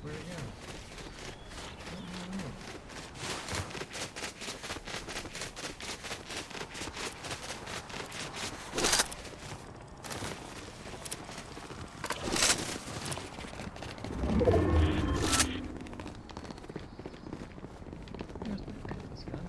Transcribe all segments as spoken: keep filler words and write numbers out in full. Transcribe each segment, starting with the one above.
Where'd it go? I don't know. There's my previous gun.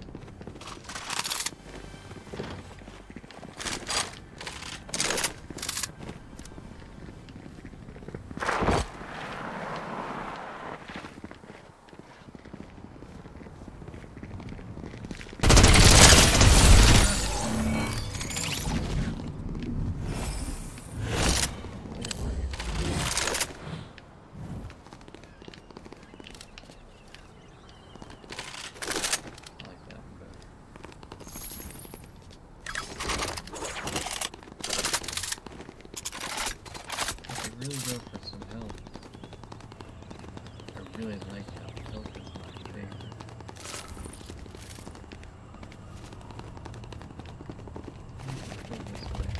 Really go for some help. I really like help. Help is my favorite. Go this way.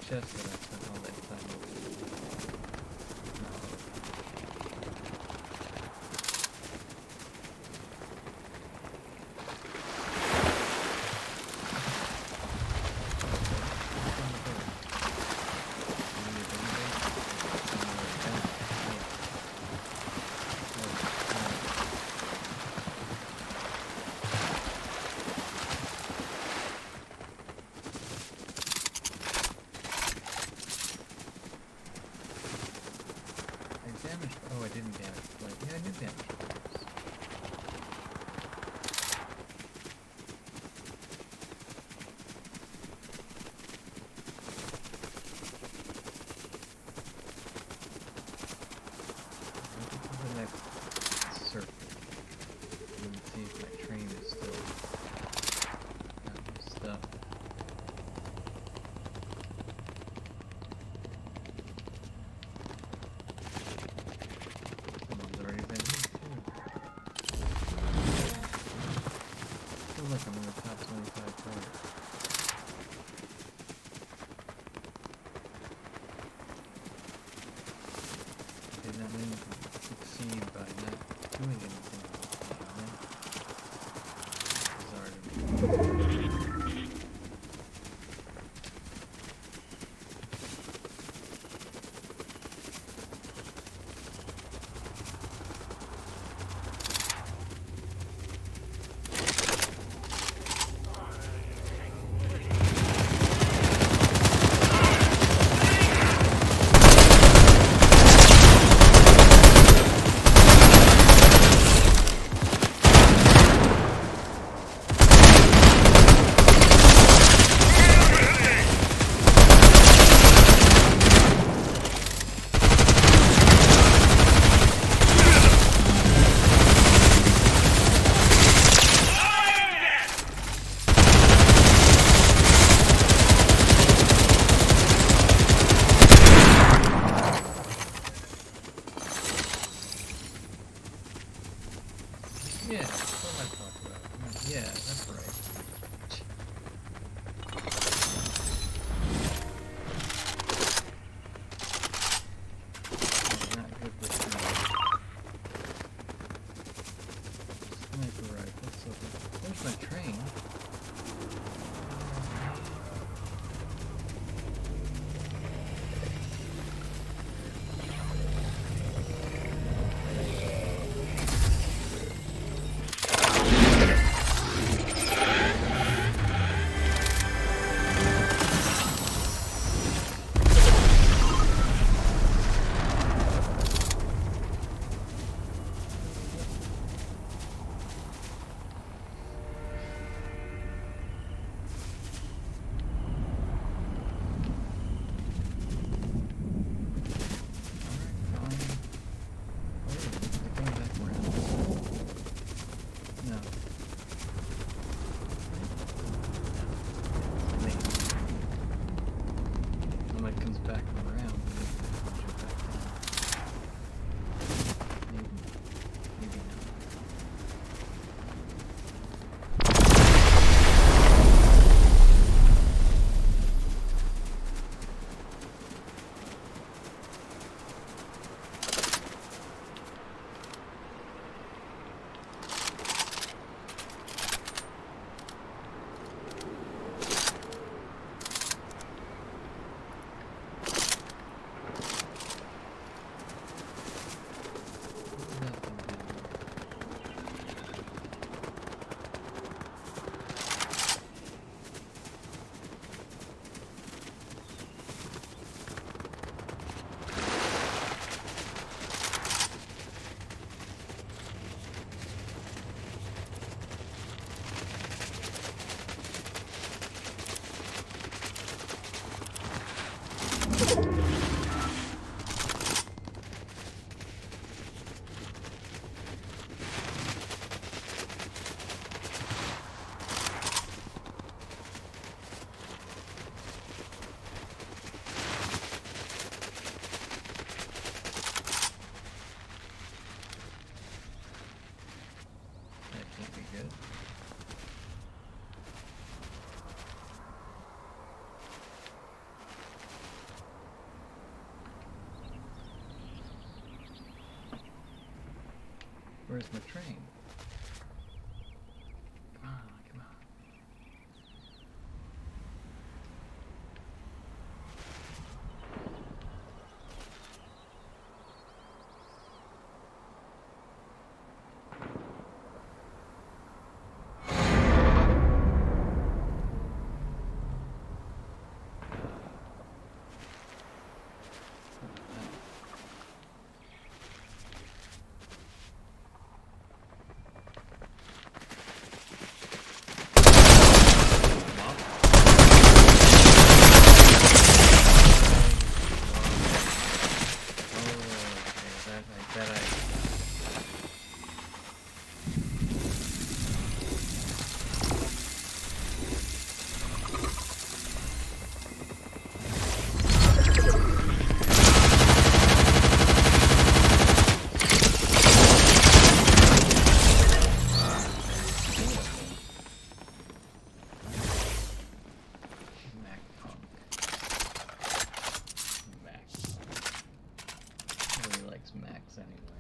chest that I spent all that time with. Damage? Oh, I didn't damage. Like, yeah, I did damage. Look at the next circle. And see if my train is still got my stuff. Look, I'm in the top twenty-five players. Did not mean to succeed by not doing anything. Bizarre to me. Yeah, that's what I talked about. Yeah, that's right. I'm not good with sniper rifle, so there's my train. Where's my train? Come on, come on. Max anyway.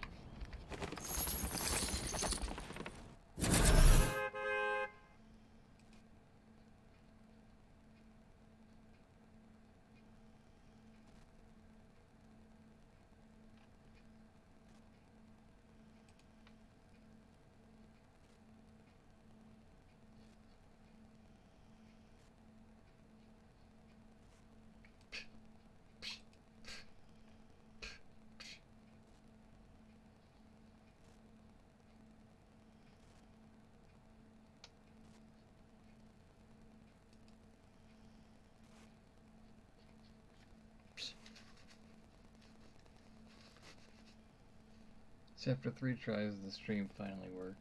So after three tries, the stream finally worked.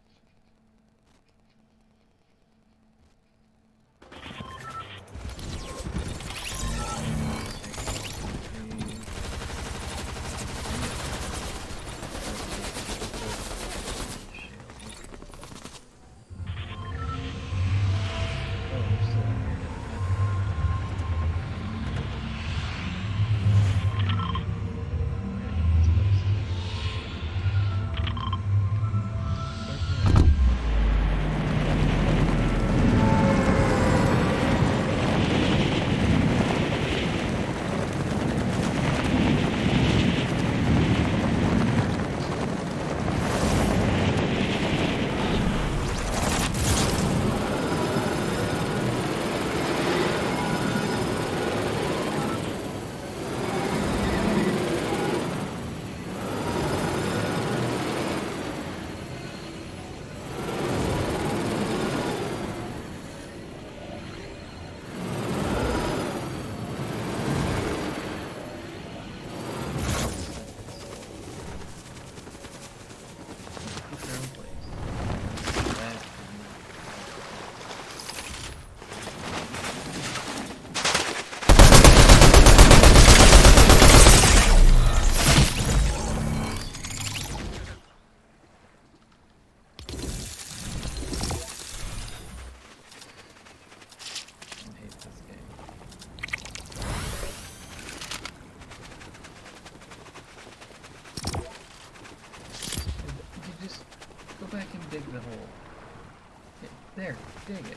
Dig the hole. There, dig it.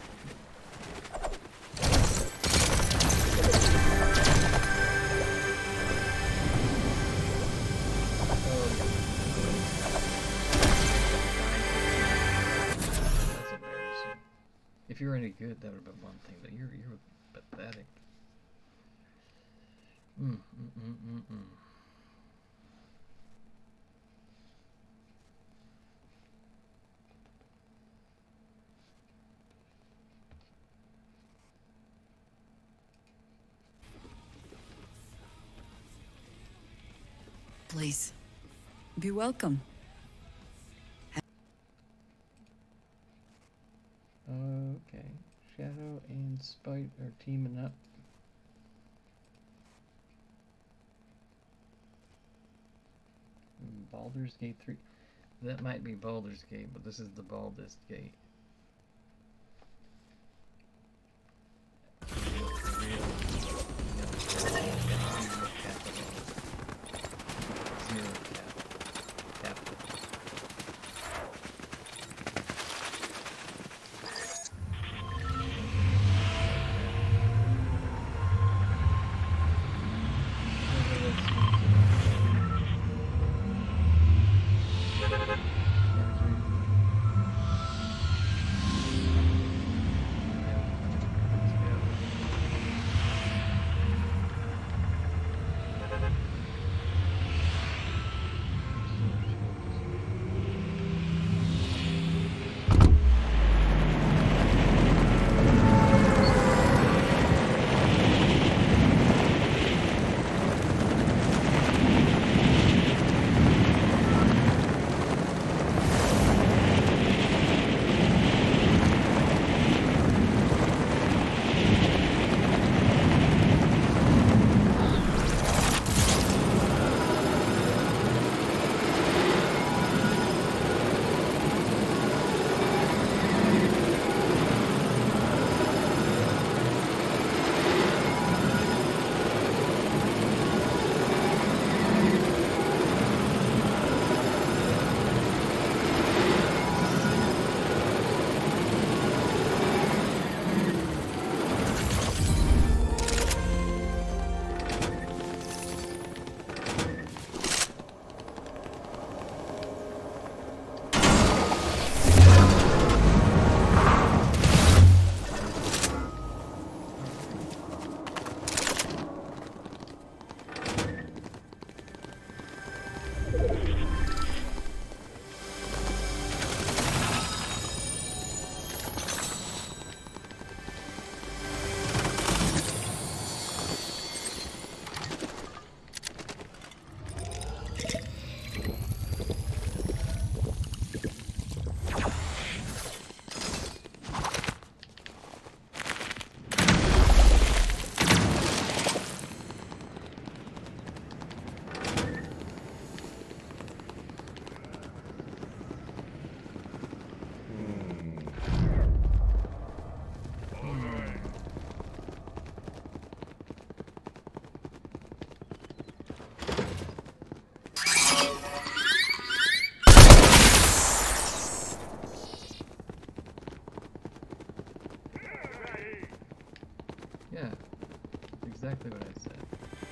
That's embarrassing. If you were any good, that would have been one thing, but you're you're pathetic. Mm, mm, mm, mm, mm. Please, be welcome. Okay, Shadow and Spite are teaming up. Baldur's Gate three. That might be Baldur's Gate, but this is the Baldest Gate. Zero cap. Capital. exactly what I said.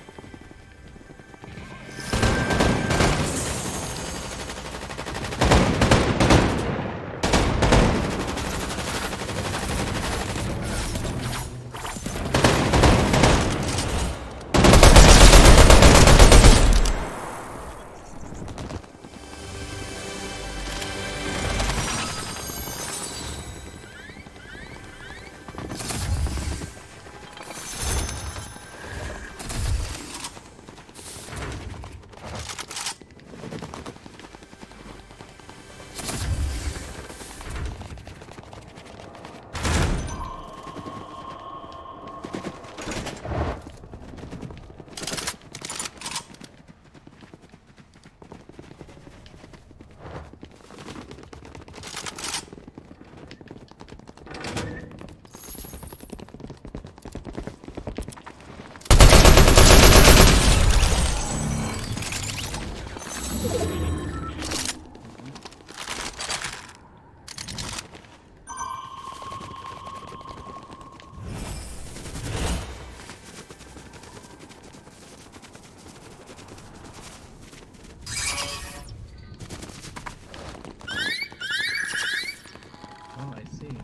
Oh, I see.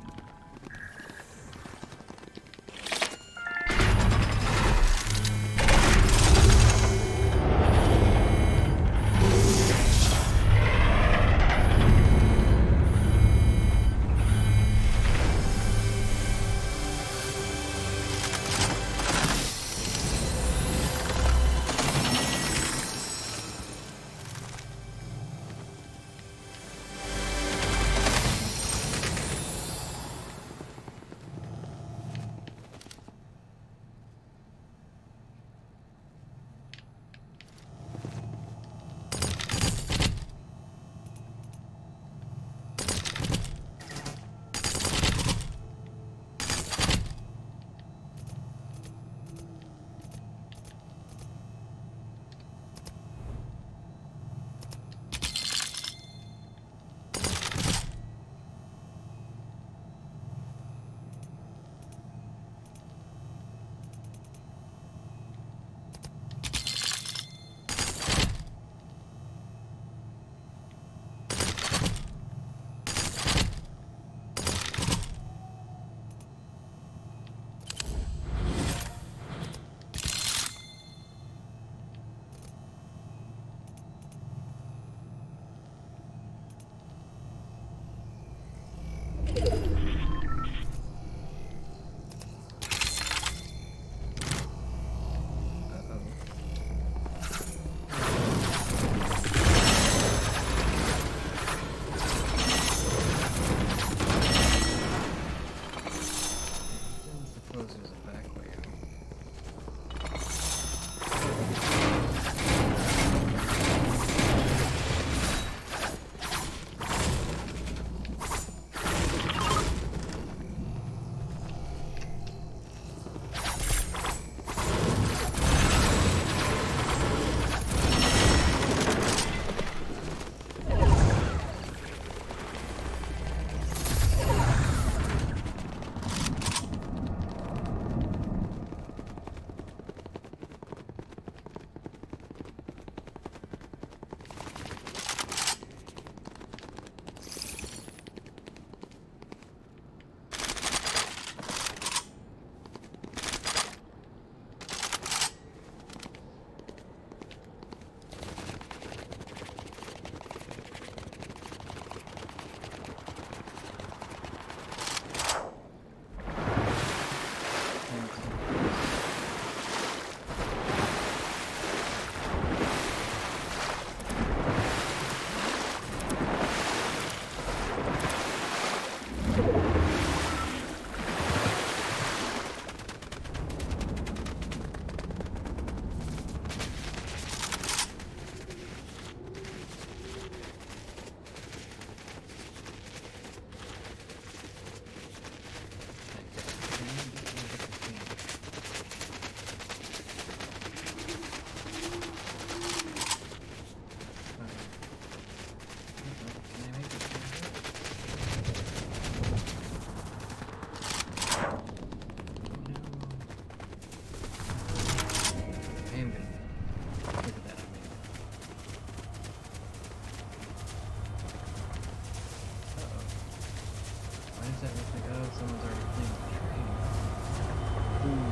that was like, oh, someone's already playing the train. Ooh.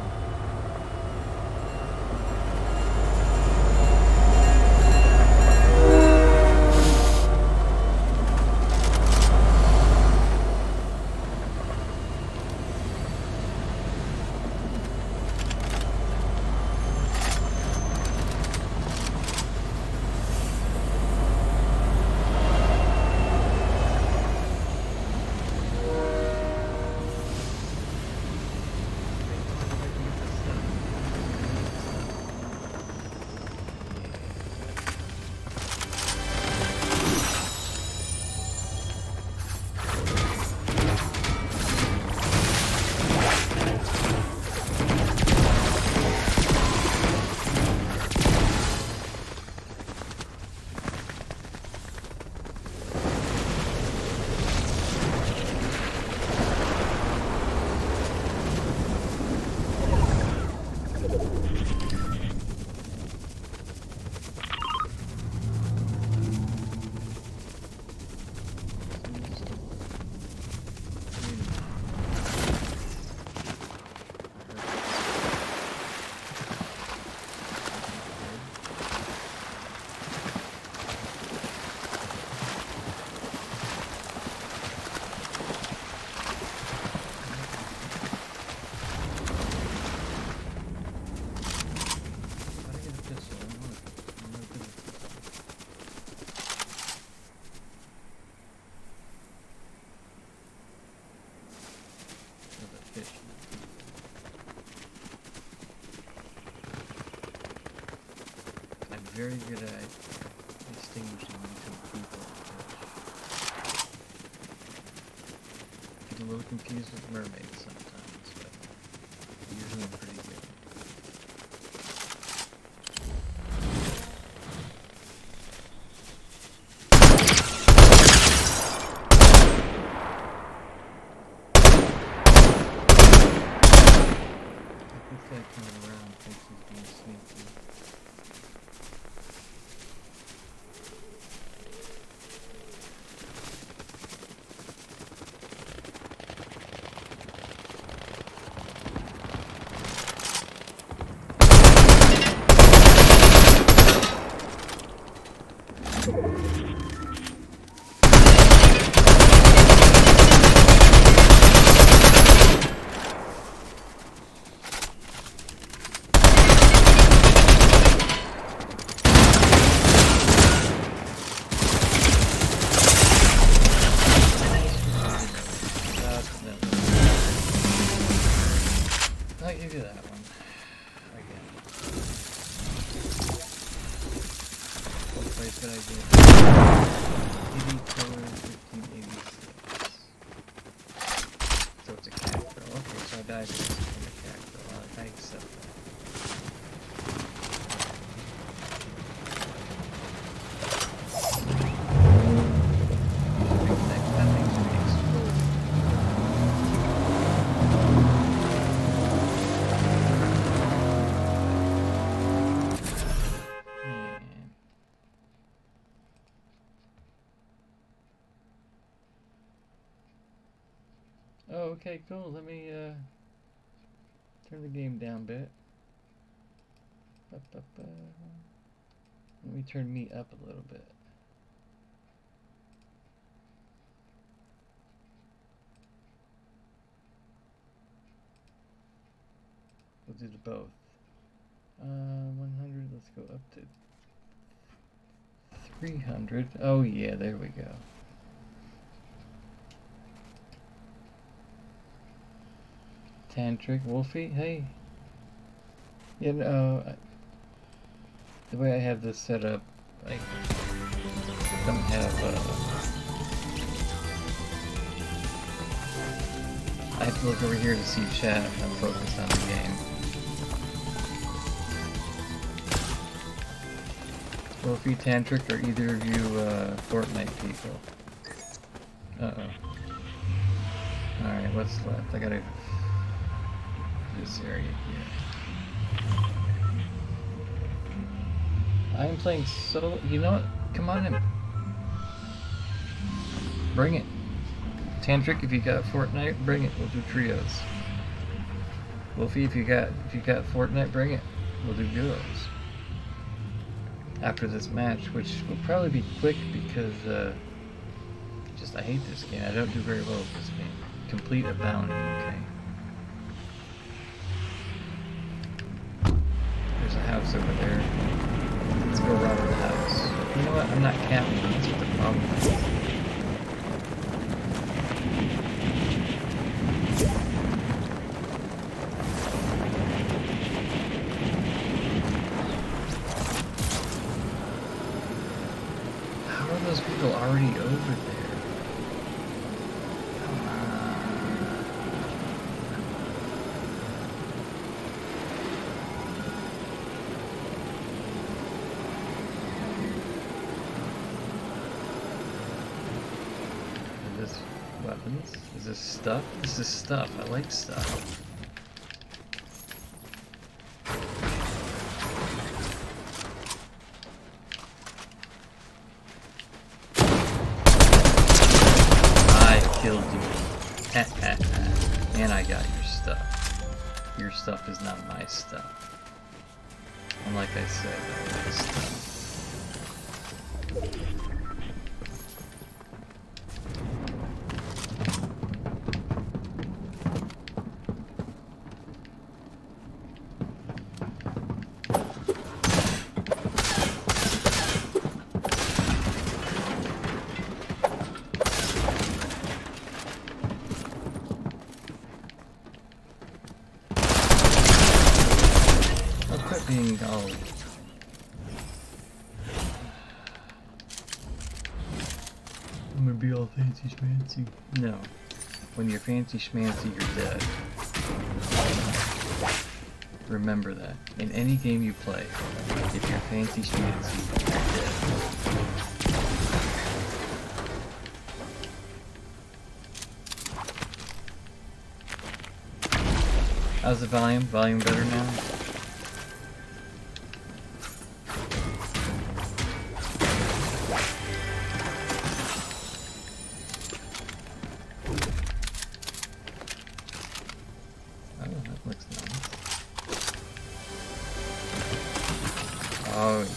Very good at distinguishing between people and fish. Get a little confused with mermaids sometimes, but usually I'm pretty good. This guy coming around thinks he's being sneaky. I'll give you that one. Again. What place did I get? eighty killer, fifteen eighty-six. So it's a cat girl. Okay, so I died from a cat girl. I accept that. Oh, okay, cool. Let me uh, turn the game down a bit. Up, up, uh, let me turn me up a little bit. We'll do the both. Uh, one hundred, let's go up to three hundred. Oh yeah, there we go. Tantric Wolfie, hey. You know, the way I have this set up, I don't have, uh, I have to look over here to see chat if I'm focused on the game. Wolfie, Tantric, are either of you, uh, Fortnite people? Uh-oh. Alright, what's left? I gotta... this area here. I'm playing solo. You know what? Come on in. Bring it. Tantric, if you got Fortnite, bring it. We'll do trios. Wolfie, if you got if you got Fortnite, bring it. We'll do duos. After this match, which will probably be quick because uh, just I hate this game. I don't do very well with this game. Complete a bounty, okay. There's a house over there. Let's go rob the house. You know what? I'm not capping. That's what the problem is. How are those people already over there? Come on. Is this weapons? Is this stuff? This is stuff. I like stuff. Killed you. And I got your stuff. Your stuff is not my stuff. And like I said, I like stuff. Being all I'm gonna be all fancy schmancy. No. When you're fancy schmancy, you're dead. Remember that. In any game you play, if you're fancy schmancy, you're dead. How's the volume? Volume better now? Oh, yeah.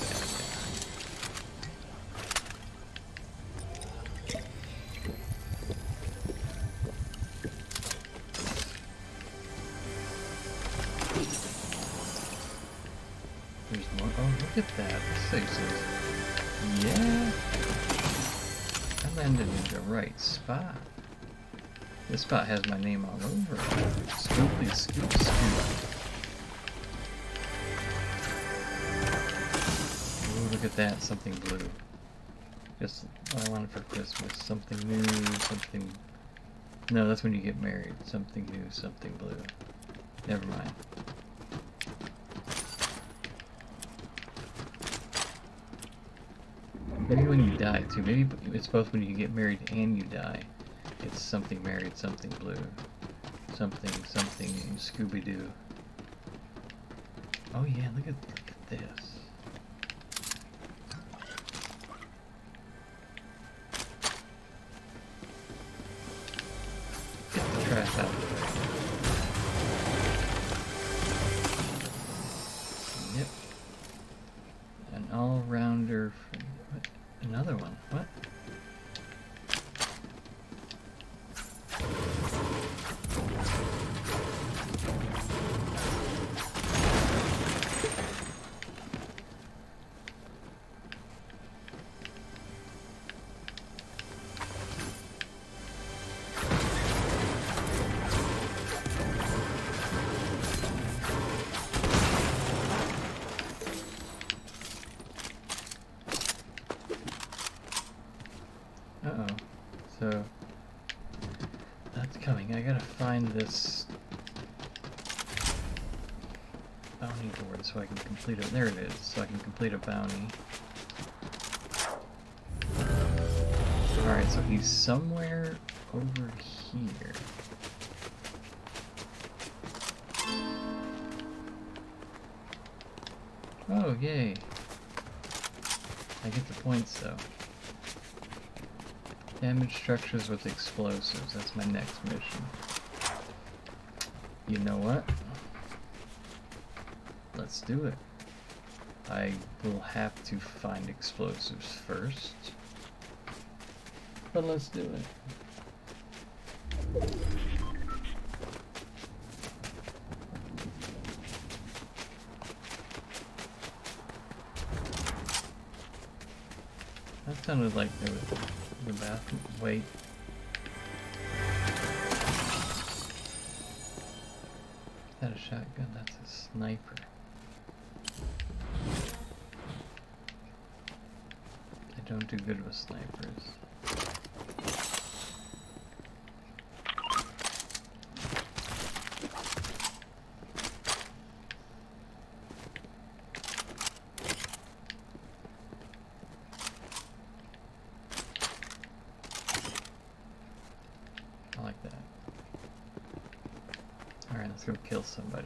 There's more. Oh, look at that. This thing's yeah. I landed in the right spot. This spot has my name all over it. Scooply scoop scoop. Look at that, something blue. Just what I wanted for Christmas. Something new, something... No, that's when you get married. Something new, something blue. Never mind. Maybe when you die, too. Maybe it's both when you get married and you die. It's something married, something blue. Something, something, Scooby-Doo. Oh yeah, look at, look at this. Trash out of the way. Yep. An all-rounder from what? Another one. What? Uh-oh. So, that's coming. I gotta find this bounty board so I can complete it. There it is. So I can complete a bounty. Alright, so he's somewhere over here. Oh, yay. I get the points, though. Damage structures with explosives. That's my next mission. You know what? Let's do it. I will have to find explosives first. But let's do it. That sounded like there was the bathroom. Wait. Is that a shotgun? That's a sniper. I don't do good with snipers. I like that. Alright, let's go kill somebody.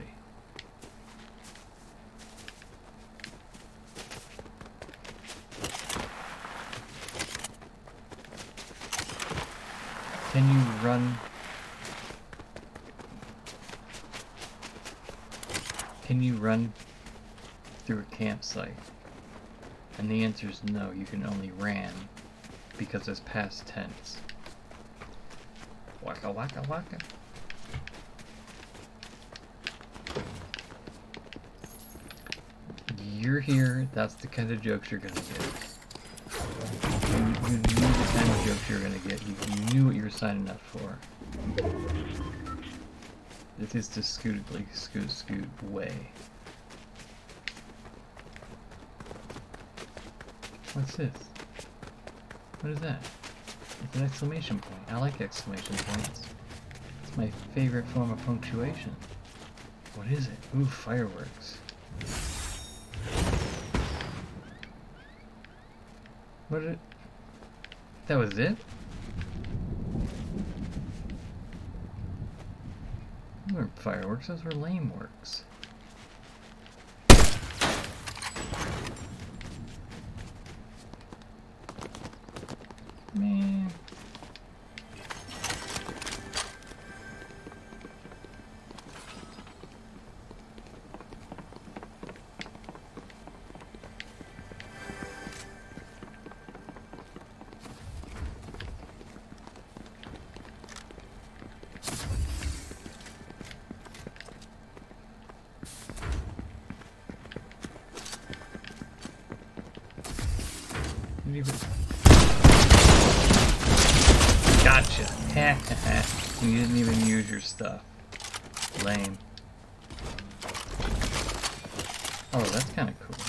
Can you run? Can you run through a campsite? And the answer is no, you can only ran because it's past tense. Waka waka waka. You're here, that's the kind of jokes you're gonna get. You, you knew the kind of jokes you were gonna get. You, you knew what you were signing up for. This is the scootedly scoot scoot way. What's this? What is that? It's an exclamation point. I like exclamation points. It's my favorite form of punctuation. What is it? Ooh, fireworks. What did it? That was it? Those weren't fireworks, those were lame works. Man. Gotcha. You didn't even use your stuff. Lame. Oh, that's kind of cool.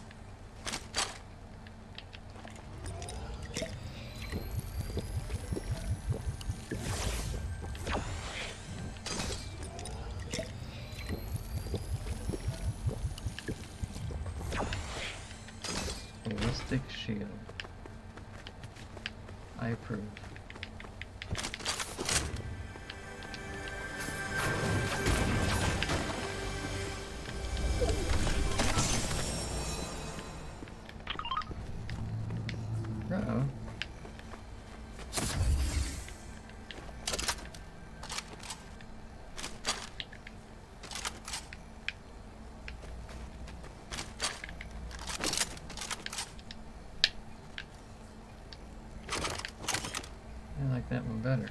Ballistic shield. I approve. Uh-oh. I like that one better.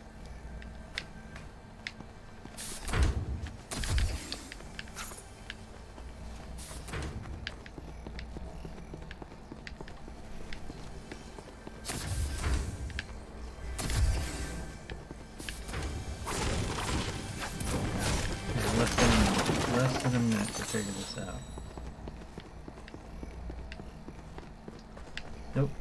Less than, less than a minute to figure this out. Nope.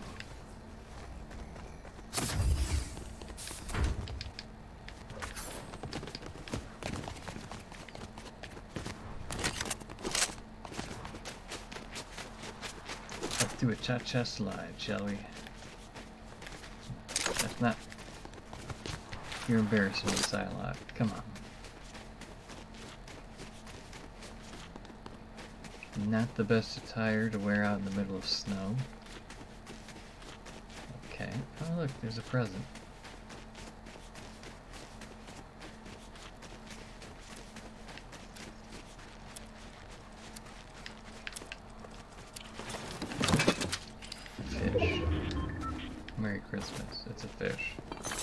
Let's do a cha-cha slide, shall we? That's not... You're embarrassing me, Psylocke. Come on. Not the best attire to wear out in the middle of snow. Okay. Oh look, there's a present. Fish. Merry Christmas. It's a fish.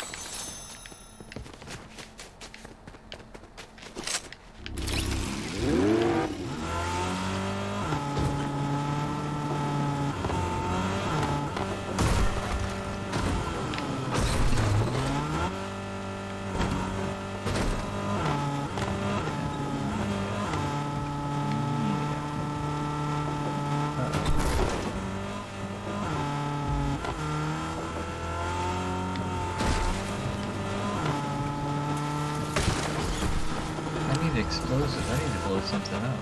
Explosives. I need to blow something up.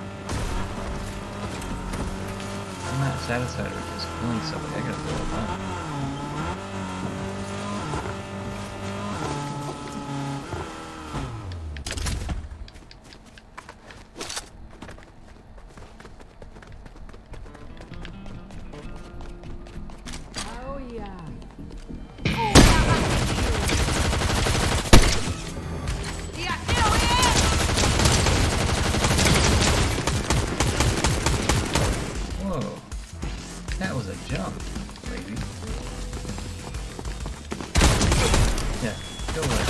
I'm not satisfied with just killing somebody. I gotta blow them up. Oh yeah. That was a jump, lady. Yeah, go away.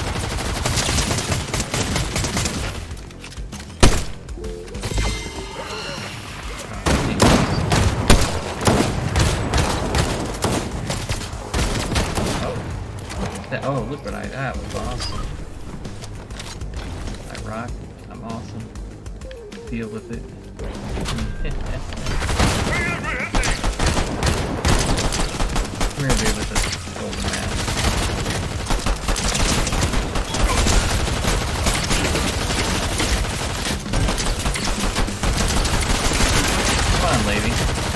Oh, that, oh, look what I, that was awesome. I rock, I'm awesome. Deal with it. We're gonna be with this golden man. Come on, lady.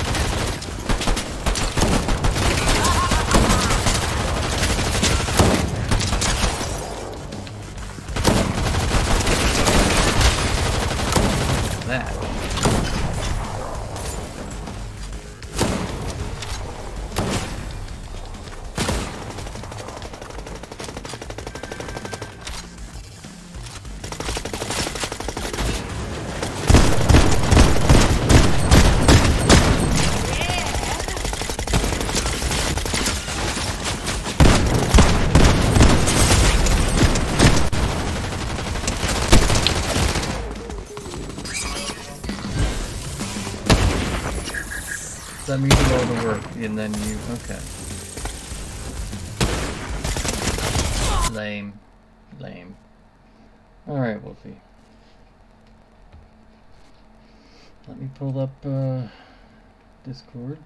That. Let me do all the work, and then you... okay. Lame. Lame. Alright, Wolfie. Let me pull up, uh... Discord.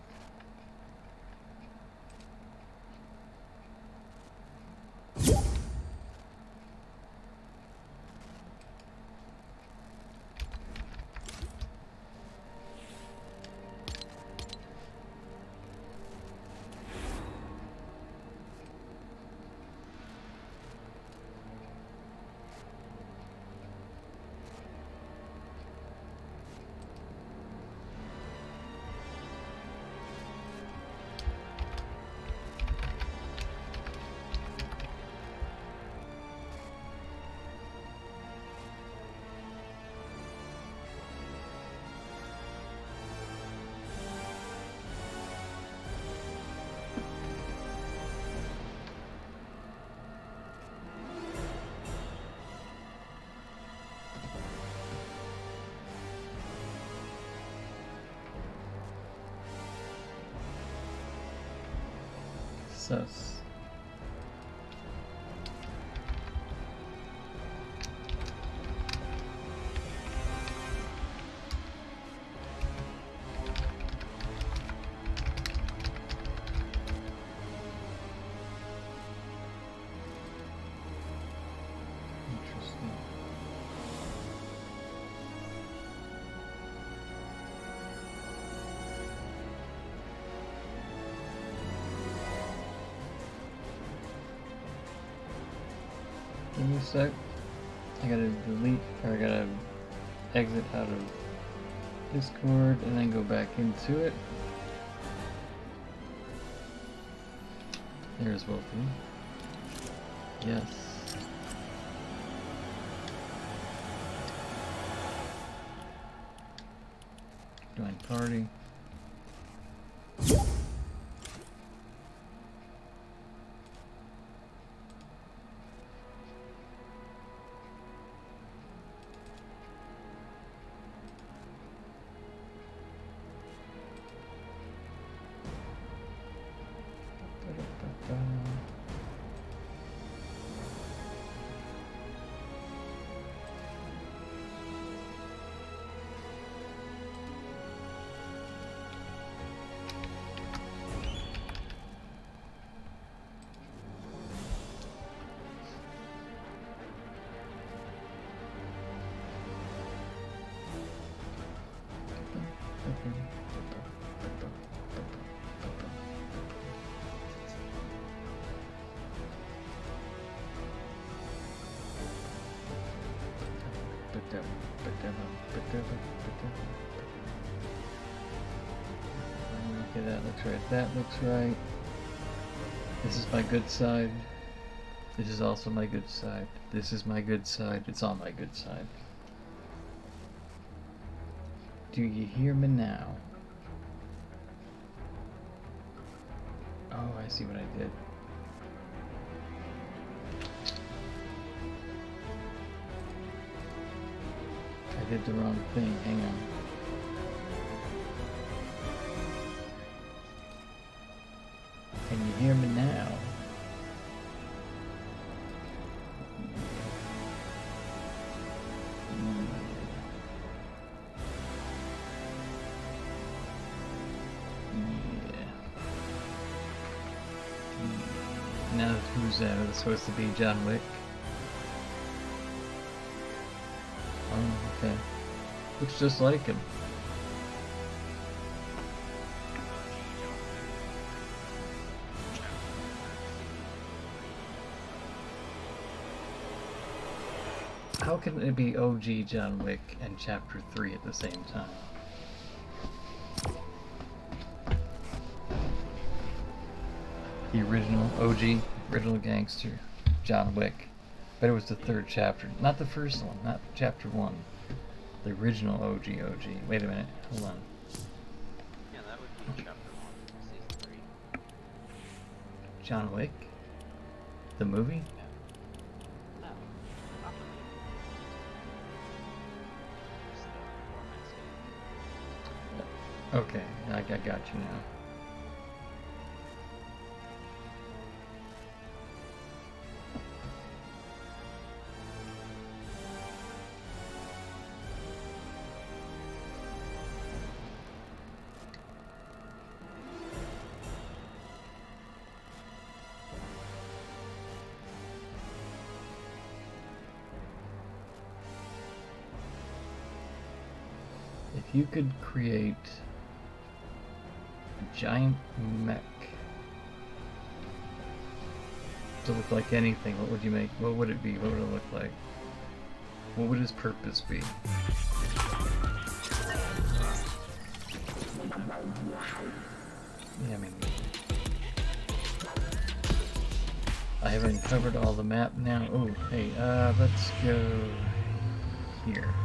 Sus. Interesting. Give me a sec. I gotta delete, or I gotta exit out of Discord and then go back into it. There's Wolfie. Yes. Join party. Okay, that looks right. That looks right. This is my good side. This is also my good side. This is my good side. It's on my good side. Do you hear me now? Oh, I see what I did. I did the wrong thing. Hang on. Can you hear me now? Now who's that? It's supposed to be John Wick. Oh, okay. Looks just like him. How can it be O G John Wick and Chapter three at the same time? The original O G, original gangster, John Wick. But it was the third chapter, not the first one, not chapter one. The original O G O G. Wait a minute, hold on. Yeah, that would be chapter one, season three. John Wick? The movie? Yeah. No, not the movie. Just the Fortnite game. Okay, I, I got you now. If you could create a giant mech to look like anything, what would you make? What would it be? What would it look like? What would his purpose be? Yeah, I mean, I haven't covered all the map now. Oh, hey, uh, let's go here.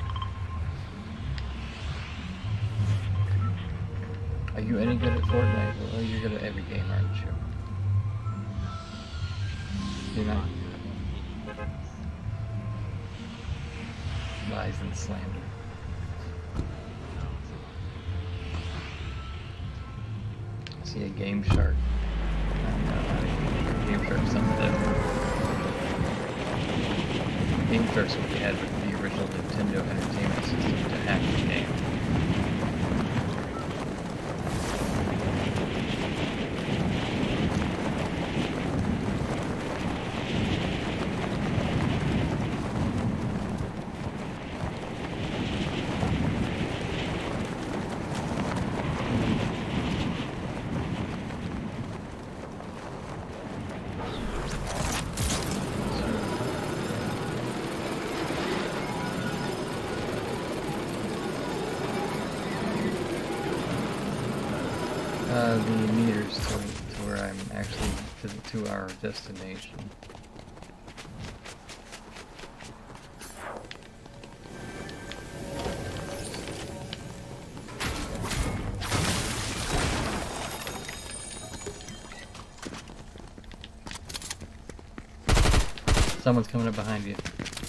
Are you any good at Fortnite? Well, you're good at every game, aren't you? You're not. Lies and slander. See a Game Shark. I don't know how to Game Shark something different. Game Shark's what they had with the original Nintendo Entertainment System to hack the game. Uh, the meters to, to where I'm actually to, the, to our destination. Someone's coming up behind you.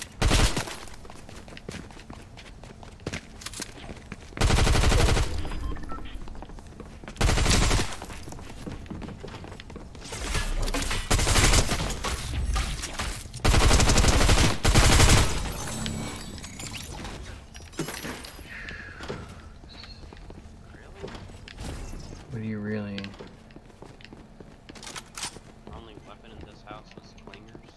What do you really? Only weapon in this house was clingers.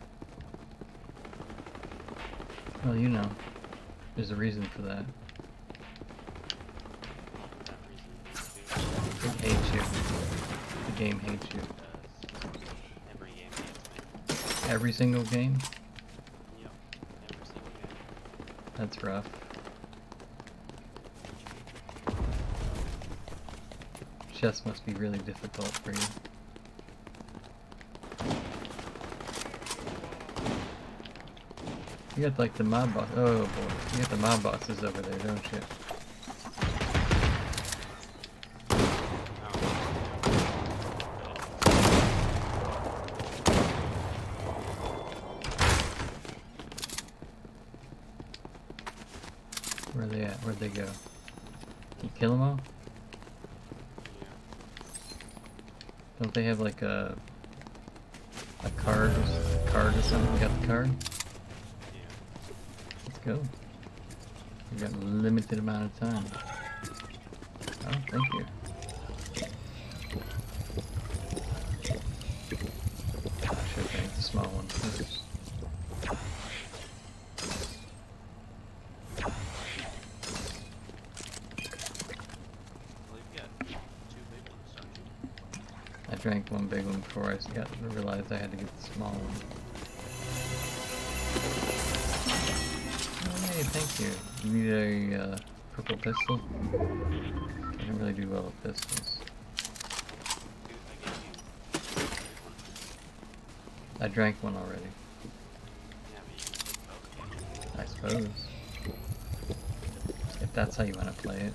Well, you know, there's a reason for that. That reason It hates you. The game hates you. does. Every game hates me. Every single game? Yep. Every single game. That's rough. Chess must be really difficult for you. You got like the mob boss. Oh boy, you got the mob bosses over there, don't you? Where are they at? Where'd they go? You kill them all? Don't they have like a a card, a card or something? You got the card? Let's go. We got a limited amount of time. Oh, thank you. Should have banked the small one first. Well, you've got two big ones, don't you? I drank one big one before I got realized I had to get the small one. Oh, hey, thank you. You need a uh, purple pistol? I don't really do well with pistols. I drank one already. Yeah, but you can take both. I suppose. If that's how you want to play it.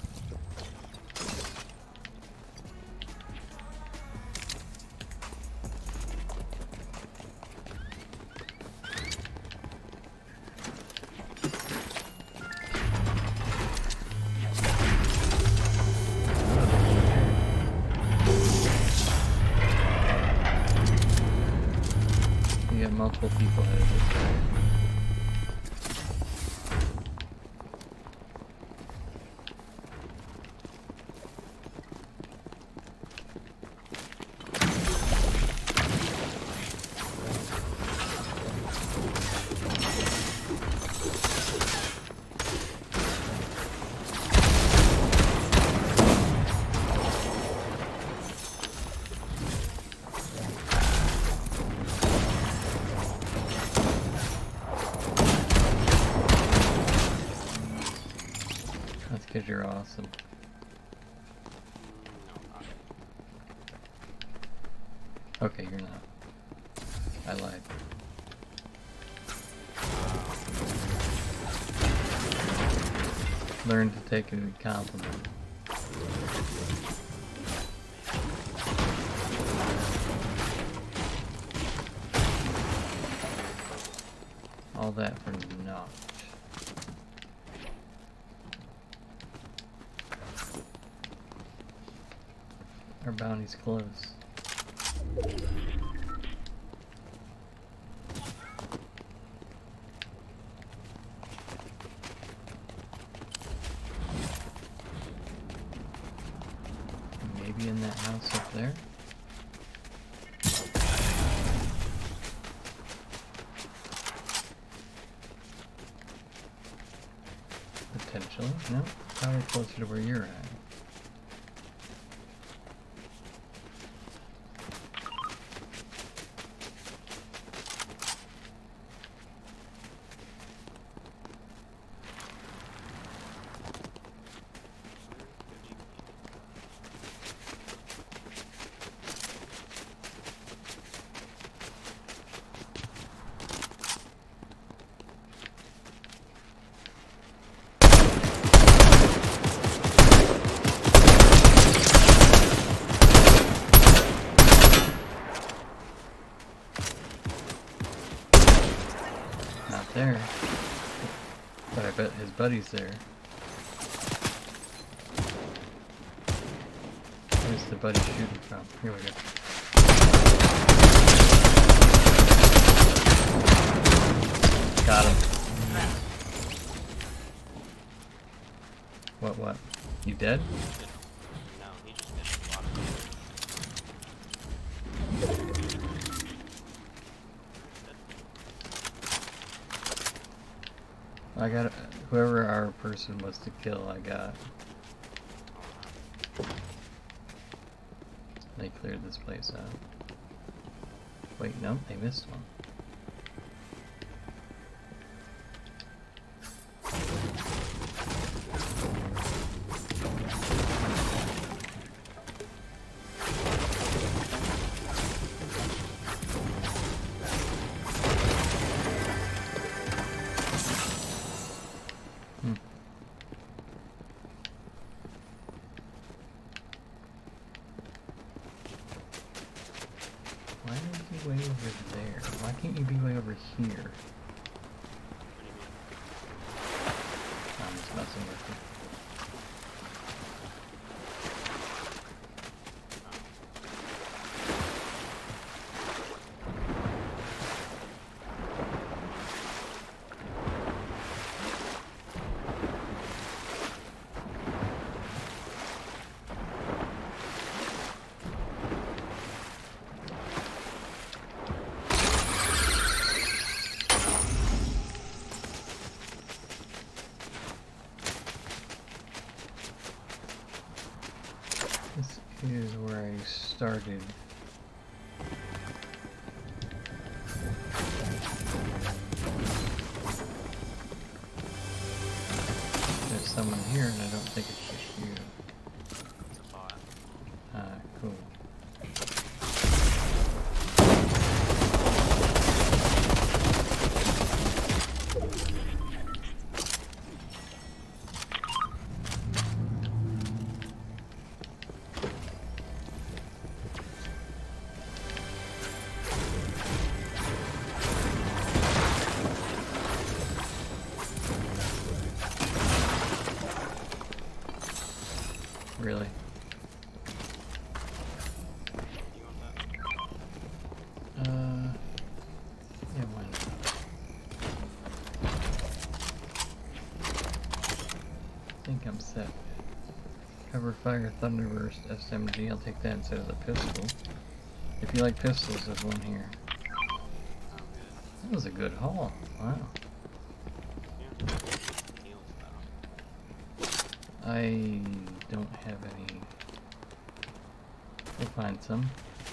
You got multiple people headed this way. That's because you're awesome. No, not. Okay, you're not. I lied. Learn to take a compliment. All that for naught. Our bounty's close. Maybe in that house up there? Potentially. No, probably closer to where you're at. there. But I bet his buddy's there. Where's the buddy shooting from? Here we go. Got him. What, what? You dead? No, he just missed a lot of I got whoever our person was to kill, I got. They cleared this place out. Wait, no, they missed one. Why are you way over there? Why can't you be way over here? I'm just messing with you. This is where I started. There's someone here and I don't think it's just you. It's a bot. Ah, cool. Really? You want that? Uh, yeah, why not? I think I'm set. Cover fire, Thunderburst, S M G. I'll take that instead of the pistol. If you like pistols, there's one here. Oh, good. That was a good haul. Wow. Yeah. Heals though. I don't have any. We'll find some.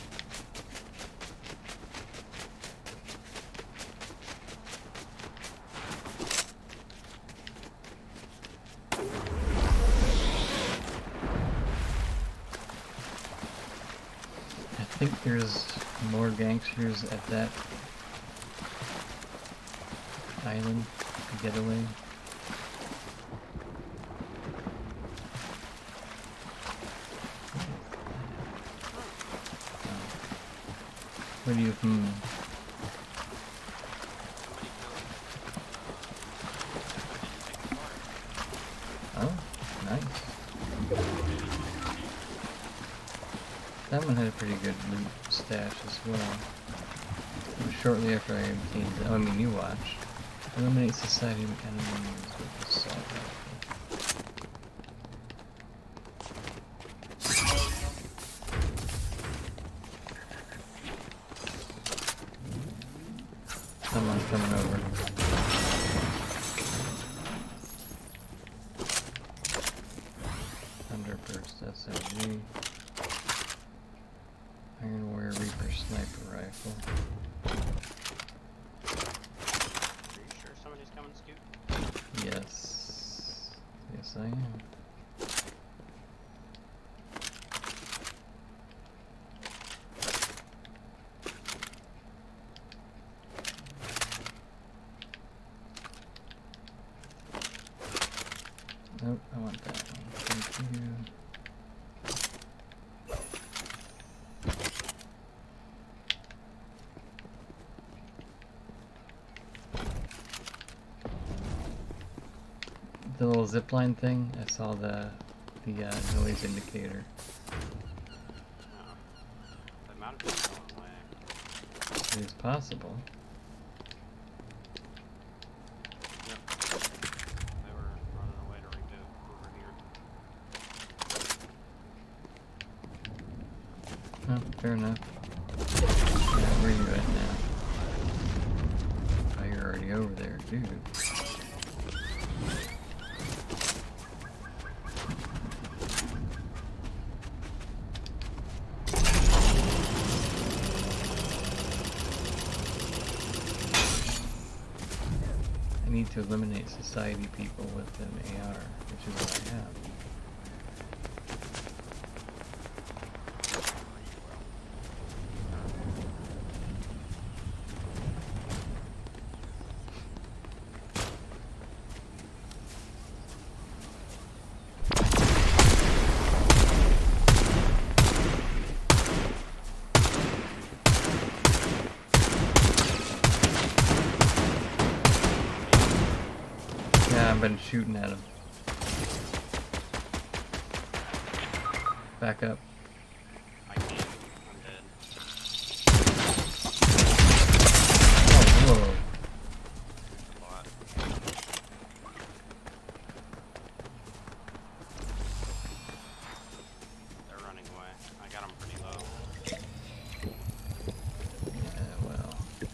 I think there's more gangsters at that island to get away. What do you, hmm? Oh, nice. That one had a pretty good loot stash as well. It was shortly after I obtained it. Oh, I mean, you watched. Eliminate society enemies with assault rifle. Someone's coming over. Thunderburst S M G. Iron Warrior Reaper Sniper Rifle. Are you sure somebody's coming, Scoot? Yes. Yes, I am. Nope, I want that one. Thank you. The little zipline thing, I saw the the uh, noise indicator. Oh. That might have been going away. It is possible. Yep. They were running away to reboot over here. Oh, fair enough. Yeah, where are you at now? Oh, you're already over there, dude. I need to eliminate society people with an A R, which is what I have. I've been shooting at him. Back up. I can't. I'm dead. Oh, whoa. Bot. They're running away. I got them pretty low. Yeah, well.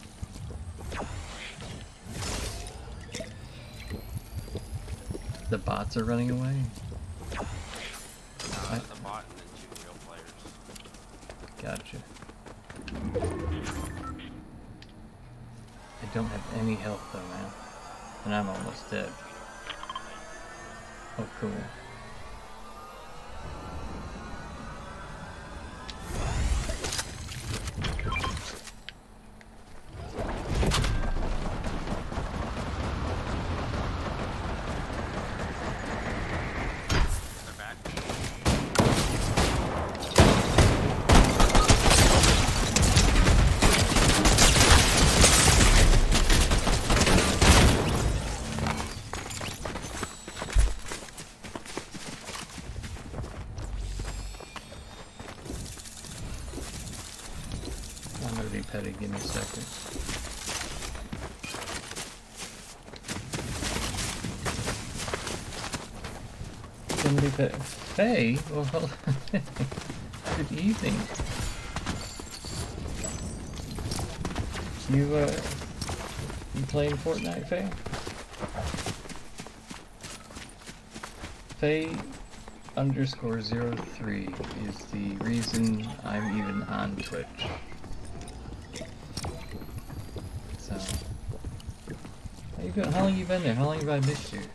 The bots are running away? Uh, I... the bot and then two real players. Gotcha. I don't have any health though, man. And I'm almost dead. Oh, cool. I'm gonna be petty, give me a second. Somebody pet Faye? Well, good evening. You, uh, you playing Fortnite, Faye? Faye underscore zero three is the reason I'm even on Twitch. So, how you been? How long you been there? How long have I missed you?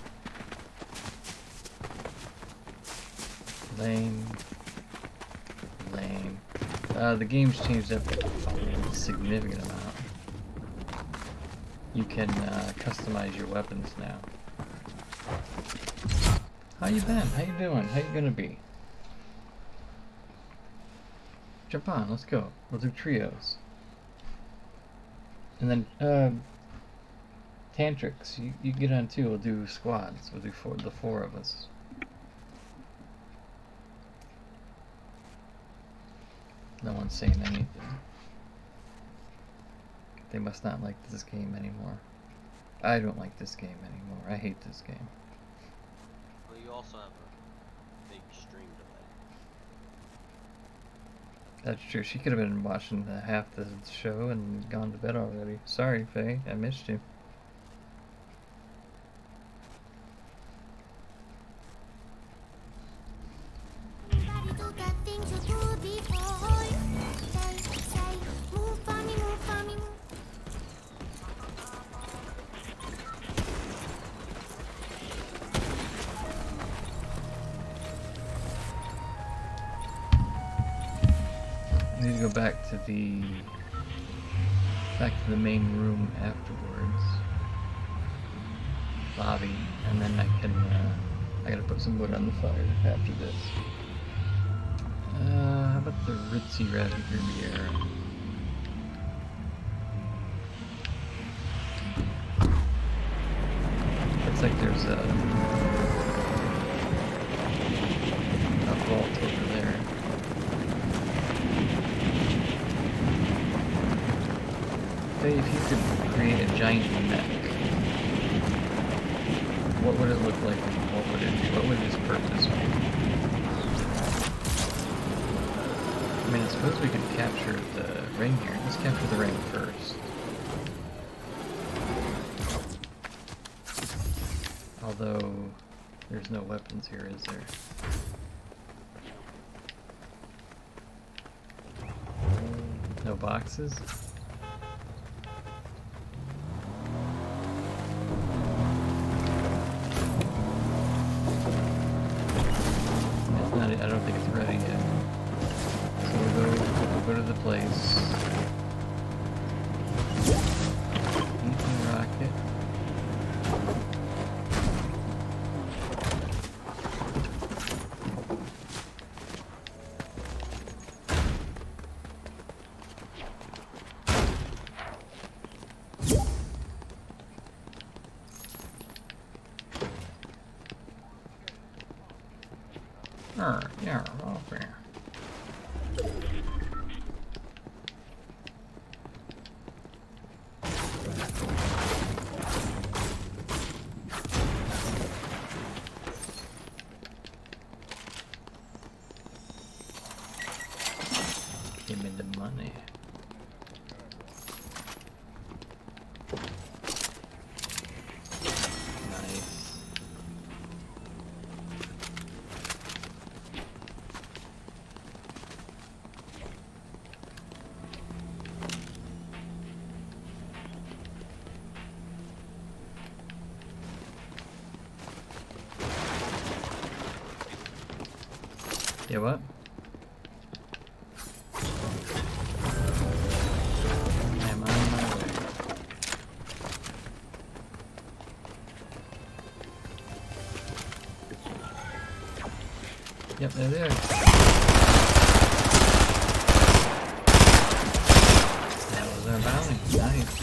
Lame. Lame. Uh, the game's changed up a significant amount. You can uh, customize your weapons now. How you been? How you doing? How you gonna be? Jump on, let's go. We'll do trios. And then, uh, Tantrix, you, you get on too. We'll do squads. We'll do four, the four of us. No one's saying anything. They must not like this game anymore. I don't like this game anymore. I hate this game. Well, you also have a big stream delay. That's true. She could have been watching the half the show and gone to bed already. Sorry, Faye. I missed you. I need to go back to the back to the main room afterwards, lobby, and then I can uh, I gotta put some wood on the fire after this. Uh, how about the Ritzy Rabbit Riviera? Looks like there's there's a, a vault over there. Say if you could create a giant mech, what would it look like and what would it be? What would its purpose be? I mean, I suppose we could capture the ring here. Let's capture the ring first. Although, there's no weapons here, is there? No boxes? It's not, I don't think it's ready yet. So we'll go, we'll go to the place. Ethan rocket. Er, yeah, okay. Give me the money. Nice. Yeah, what? I'm on my way. Yep, they're there. That was our bounty. Nice.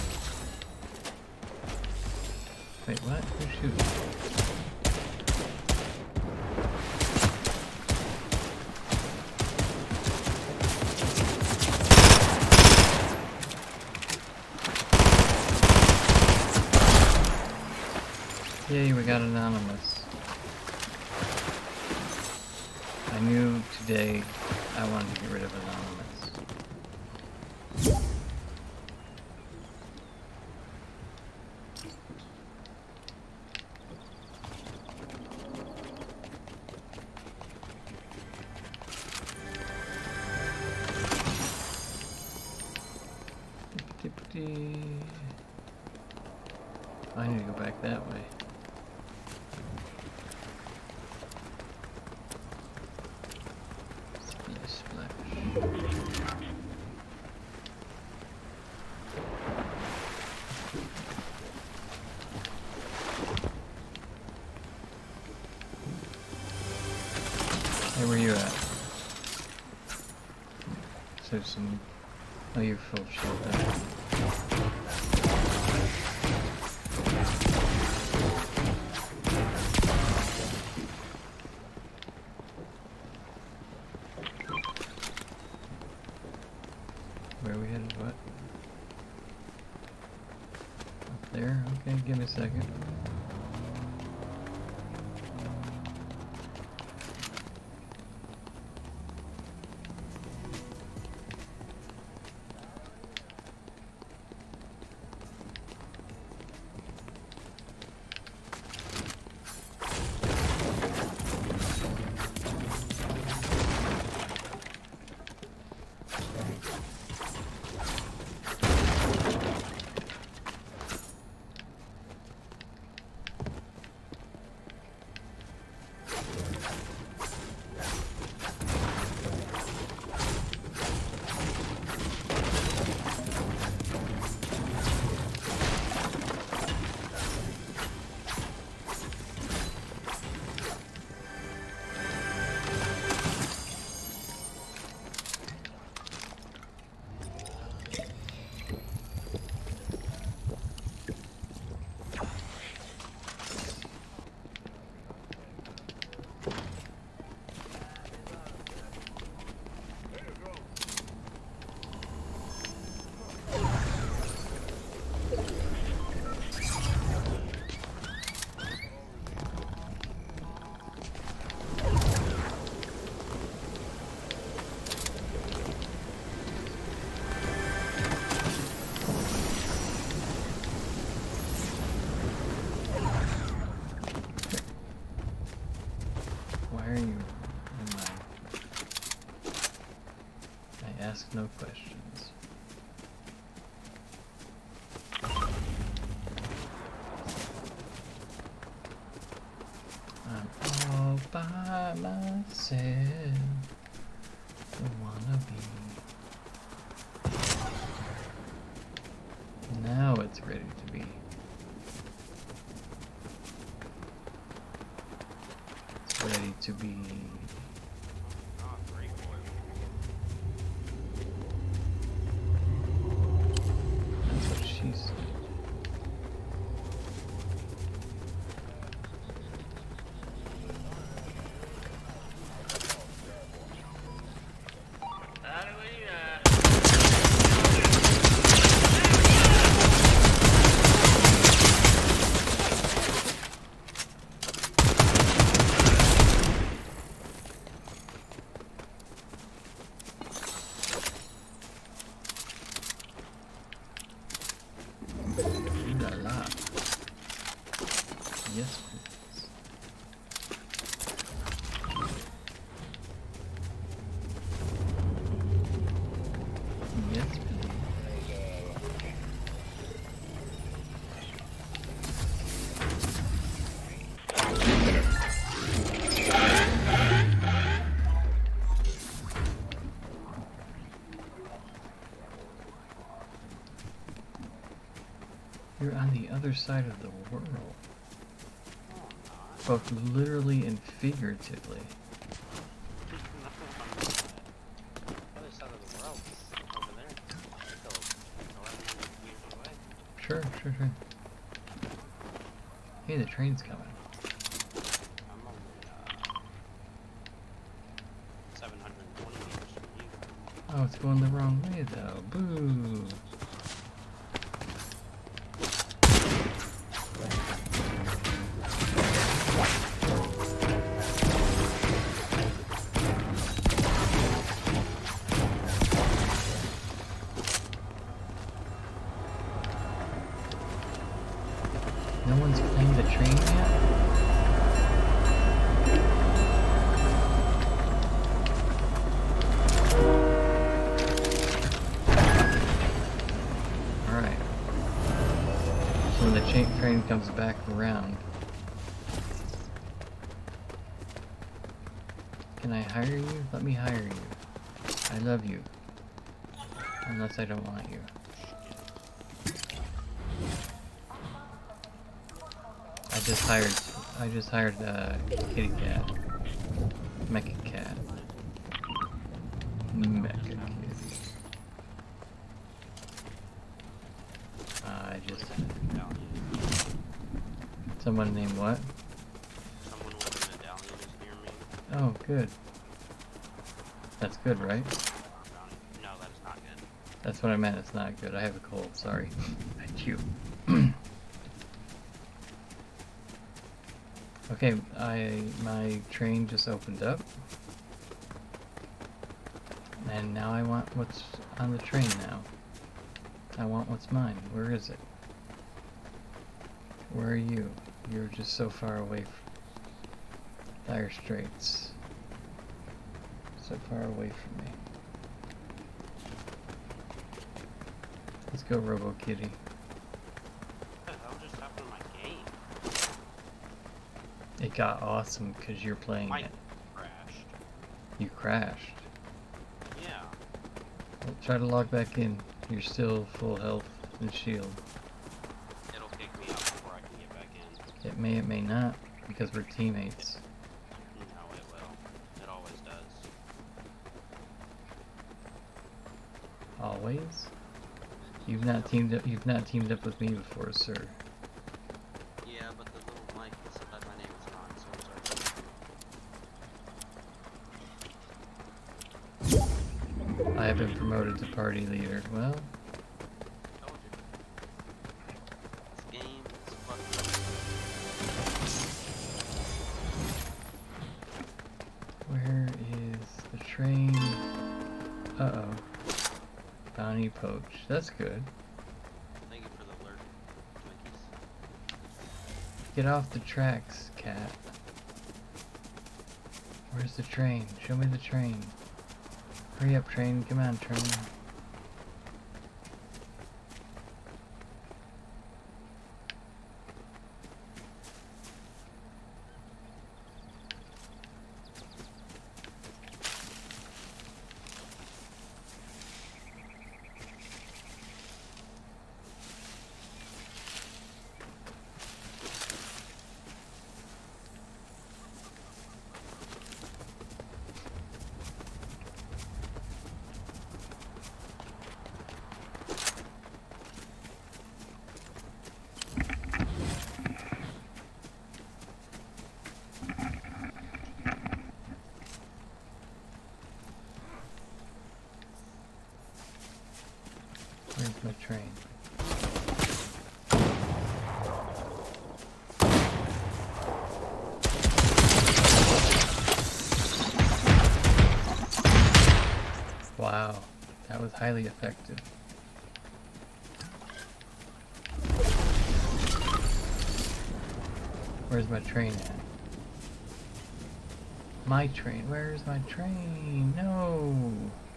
Wait, what? Who's shooting? Yay, we got anonymous. I knew today I wanted to get rid of anonymous. I need to go back that way. Hey, where you at? So some... Oh, you're full of shit. Where are we headed? What? Up there? Okay, give me a second. no questions. I'm all by myself. Don't wanna be. Now it's ready to be. It's ready to be. That's what she said. Yes, please. Yes, please. You're on the other side of the world. Both literally and figuratively. Other side of the world is over there. Still eleven meters away. Sure, sure, sure. Hey, the train's coming. I'm only uh, seven hundred twenty meters from you. Oh, it's going the wrong way though. Boo! No one's claimed the train yet? Alright. So when the cha- train comes back around, can I hire you? Let me hire you. I love you. Unless I don't want you. I just hired, I just hired a kitty cat. Mecha cat. Mecha kitty. I just... Someone named what? Someone with a medallion is near me. Oh, good. That's good, right? No, that's not good. That's what I meant, it's not good. I have a cold, sorry. Thank you. Okay, I my train just opened up. And now I want what's on the train now. I want what's mine. Where is it? Where are you? You're just so far away from Dire Straits. So far away from me. Let's go, Robo Kitty. What the hell just happened to my game? It got awesome because you're playing Mine it. crashed. You crashed. Yeah. Well, try to log back in. You're still full health and shield. It'll kick me out before I can get back in. It may, it may not, because we're teammates. No, it will. It always does. Always? You've not teamed up. You've not teamed up with me before, sir. Yeah, but the little mic said that my name is not, so it's alright. I have been promoted to party leader. Well, Told you. This game is fucking. where is the train? Uh oh. Bounty poach. That's good. Thank you for the alert, Twinkies. Get off the tracks, cat. Where's the train? Show me the train. Hurry up, train. Come on, train. Where's my train? Wow, that was highly effective. Where's my train at? My train, where's my train? No!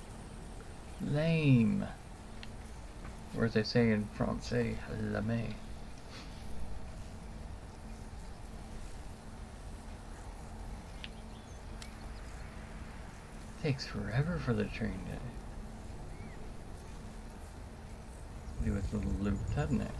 Lame. Or as they say in Francais, lame. Takes forever for the train to do its little loop, doesn't it?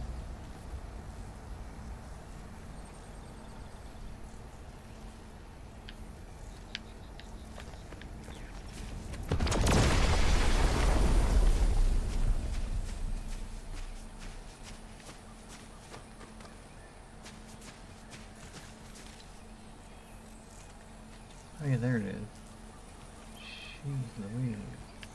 Oh yeah, there it is. Jeez Louise.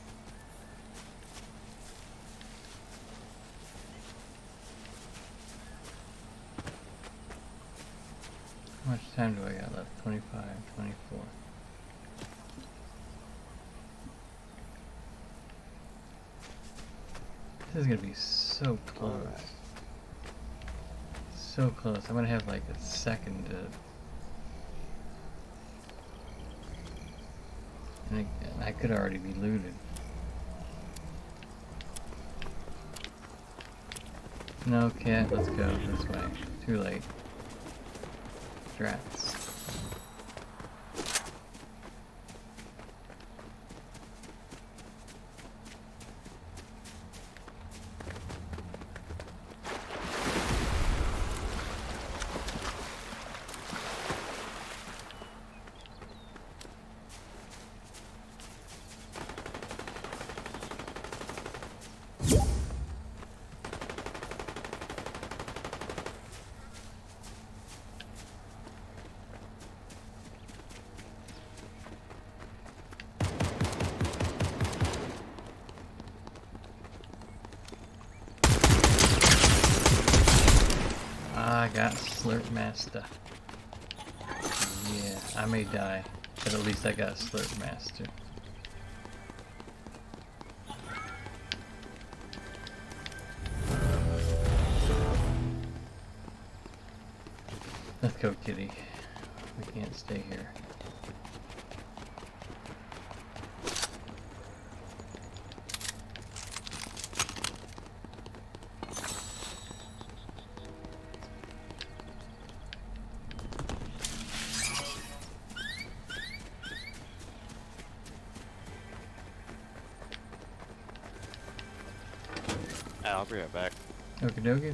How much time do I got left? twenty-five, twenty-four. This is gonna be so close. Right. So close. I'm gonna have like a second to... And I could already be looted. No, cat, let's go this way. Too late. Drats. I got Slurp Master. Yeah, I may die, but at least I got Slurp Master. Let's go, kitty. We can't stay here. I'll be right back. Okie dokie.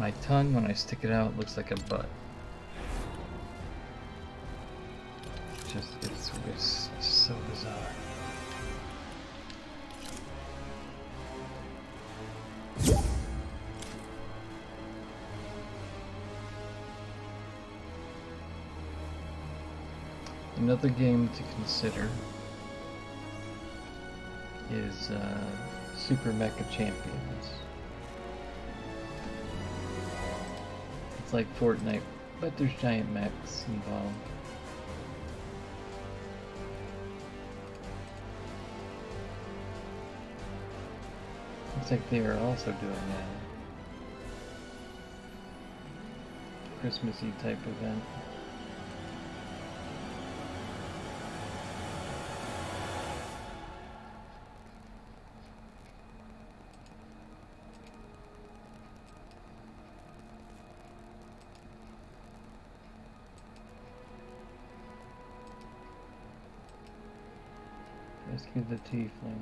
My tongue, when I stick it out, looks like a butt. Just, it's, it's so bizarre. Another game to consider is uh, Super Mecha Champions. It's like Fortnite, but there's giant mechs involved. Looks like they are also doing a Christmassy type event. Rescue the tiefling.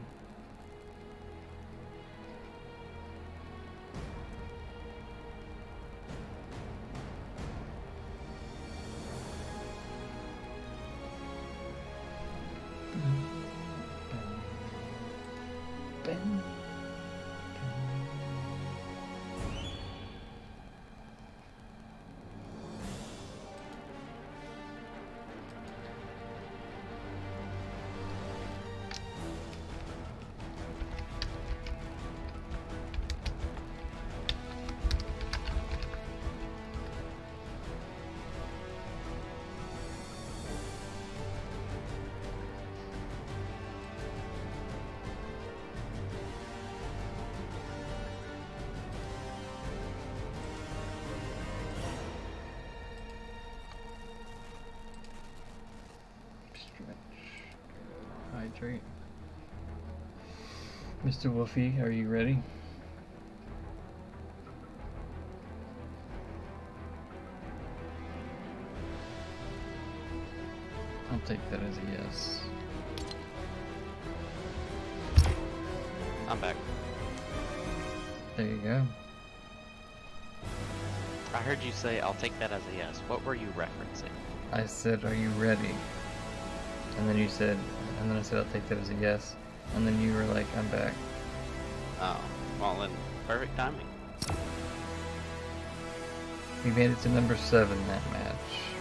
Ben. Ben. Hydrate. Mister Wolfie, are you ready? I'll take that as a yes. I'm back. There you go. I heard you say I'll take that as a yes. What were you referencing? I said, are you ready? And then you said, and then I said, I'll take that as a yes. And then you were like, I'm back. Oh, well then, perfect timing. We made it to number seven that match.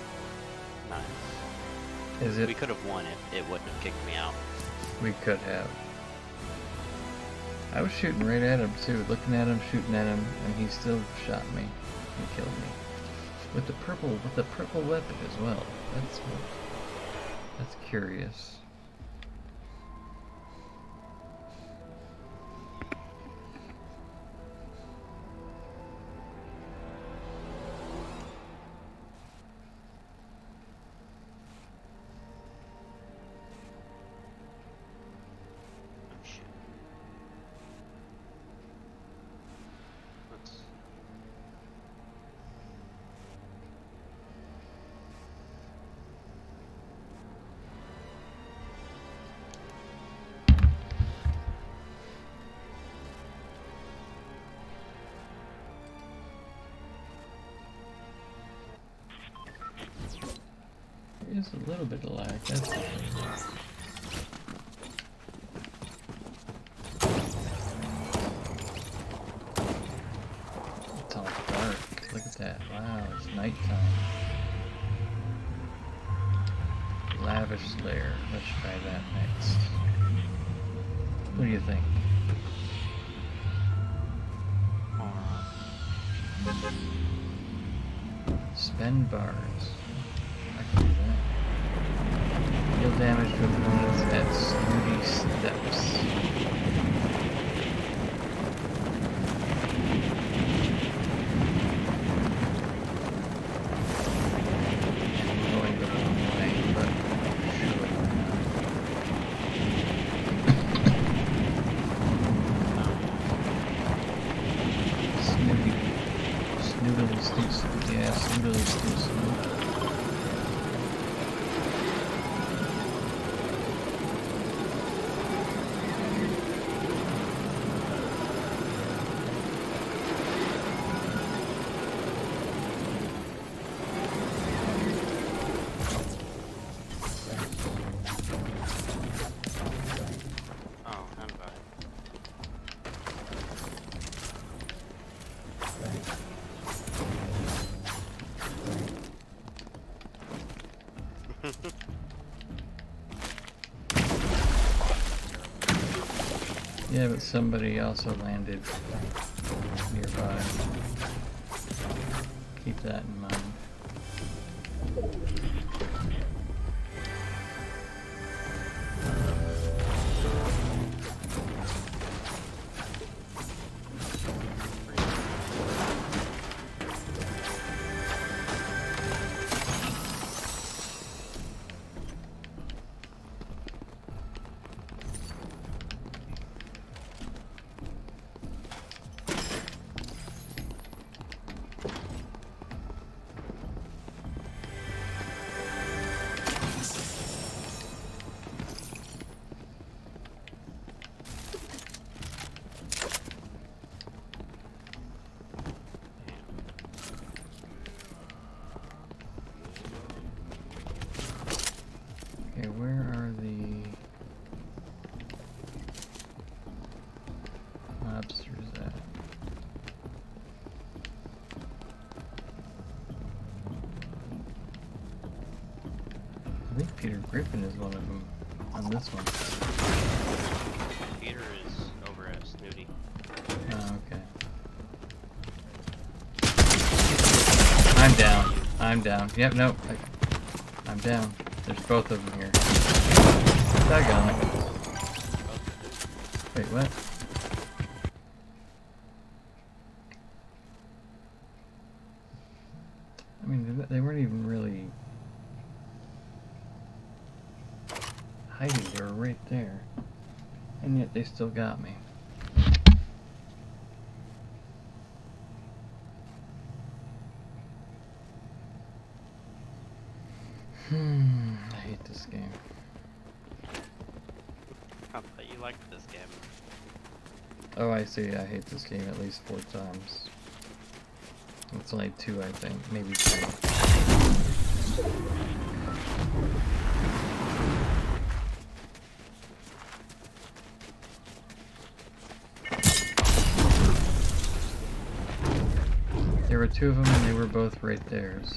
Nice. Is it? We could have won if it wouldn't have kicked me out. We could have. I was shooting right at him too, looking at him, shooting at him, and he still shot me and killed me. With the purple, with the purple weapon as well. That's that's curious. There's a little bit of lag, that's the thing. It's all dark. Look at that. Wow, it's nighttime. Lavish lair. Let's try that next. What do you think? Spend bars. I can do that. Deal damage to opponents at snooty steps. I'm going the wrong way, but sure. Snooty. Snoodily snooty. Yeah, snoodily snooty. Yeah, but somebody also landed nearby. Keep that in mind. Okay, where are the lobsters at? I think Peter Griffin is one of them on this one. Peter is over at Snooty. Oh, okay. I'm down. I'm down. Yep, nope. I, I'm down. There's both of them here. Daggone it. Wait, what? I mean, they weren't even really hiding. They were right there. And yet they still got me. Hmm, I hate this game. I thought you liked this game. Oh, I see. I hate this game at least four times. It's only two, I think. Maybe three. There were two of them and they were both right there, so...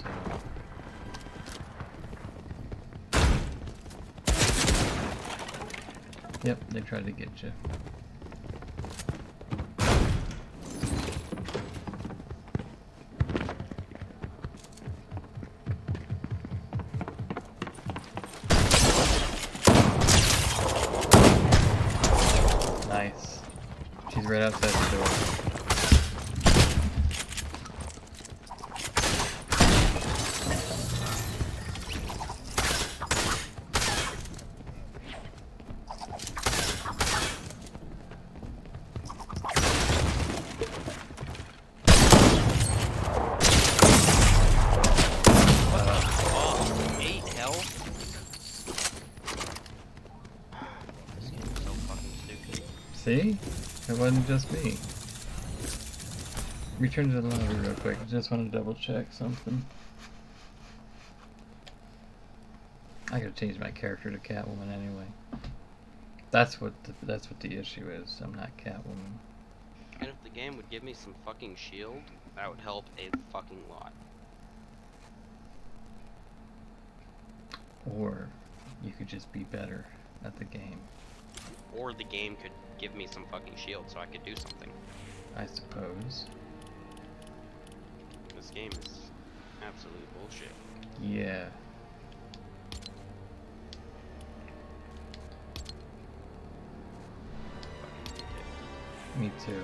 Yep, they tried to get you. Nice. She's right outside the door. See? It wasn't just me. Return to the lobby real quick. I just want to double check something. I gotta change my character to Catwoman anyway. That's what the, that's what the issue is. I'm not Catwoman. And if the game would give me some fucking shield, that would help a fucking lot. Or you could just be better at the game. Or the game could give me some fucking shield so I could do something. I suppose. This game is absolute bullshit. Yeah. Me too.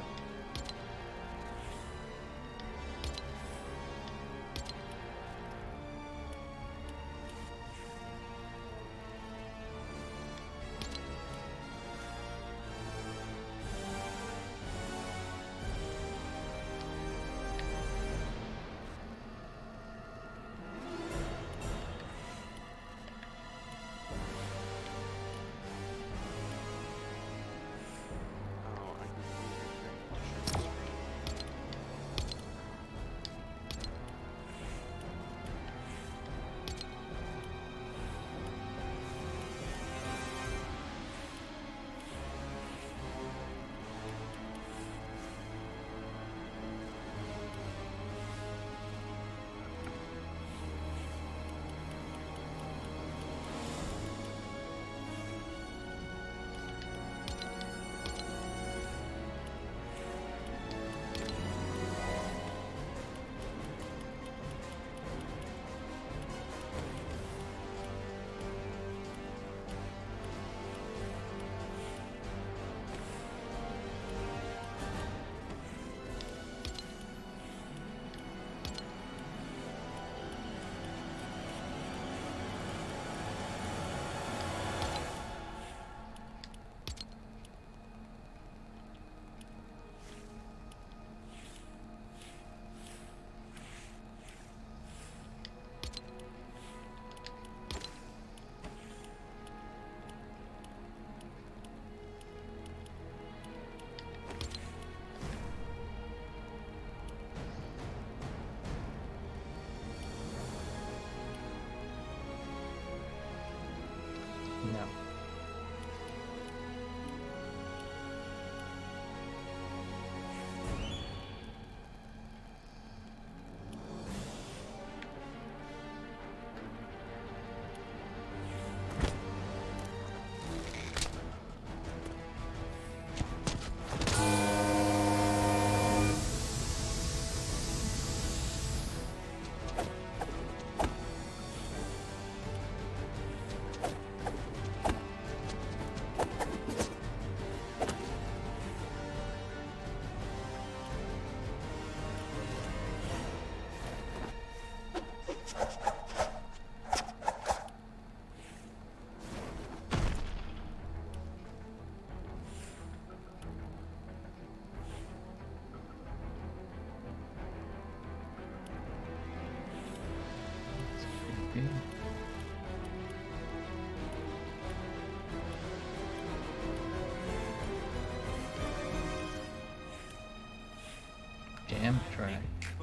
can try.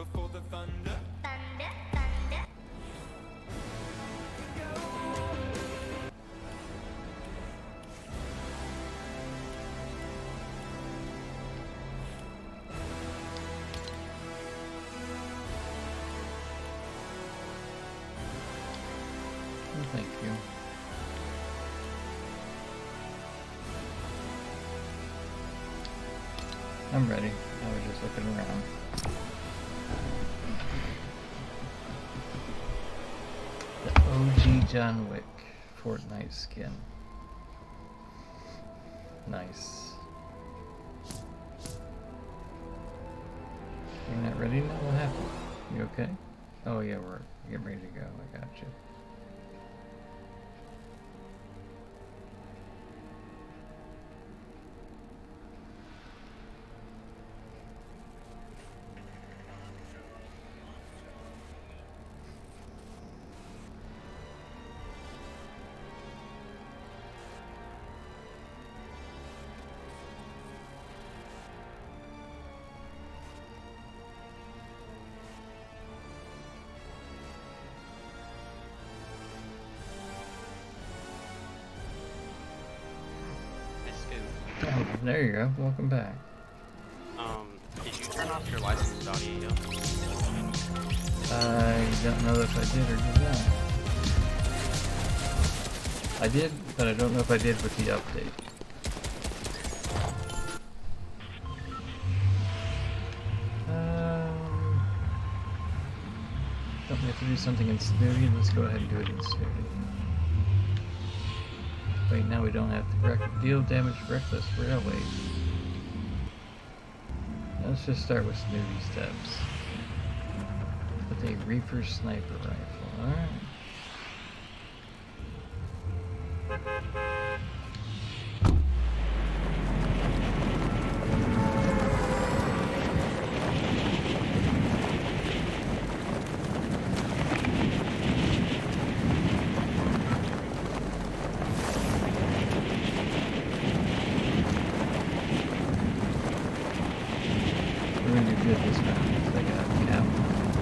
Oh, thank you. I'm ready. I was just looking around. The O G John Wick Fortnite skin. Nice. You're not ready now? What happened? You okay? Oh yeah, we're getting ready to go. I got you. Oh, there you go. Welcome back. Um, did you turn off your licensed audio? I don't know if I did or did not. I did, but I don't know if I did with the update. Um, don't we have to do something in Snooty? Let's go ahead and do it in Snooty. Wait, now we don't have to rec deal damage reckless railways. Let's just start with Snooty steps. With a Reaper sniper rifle. Alright. We're gonna do good this round because I got a cap.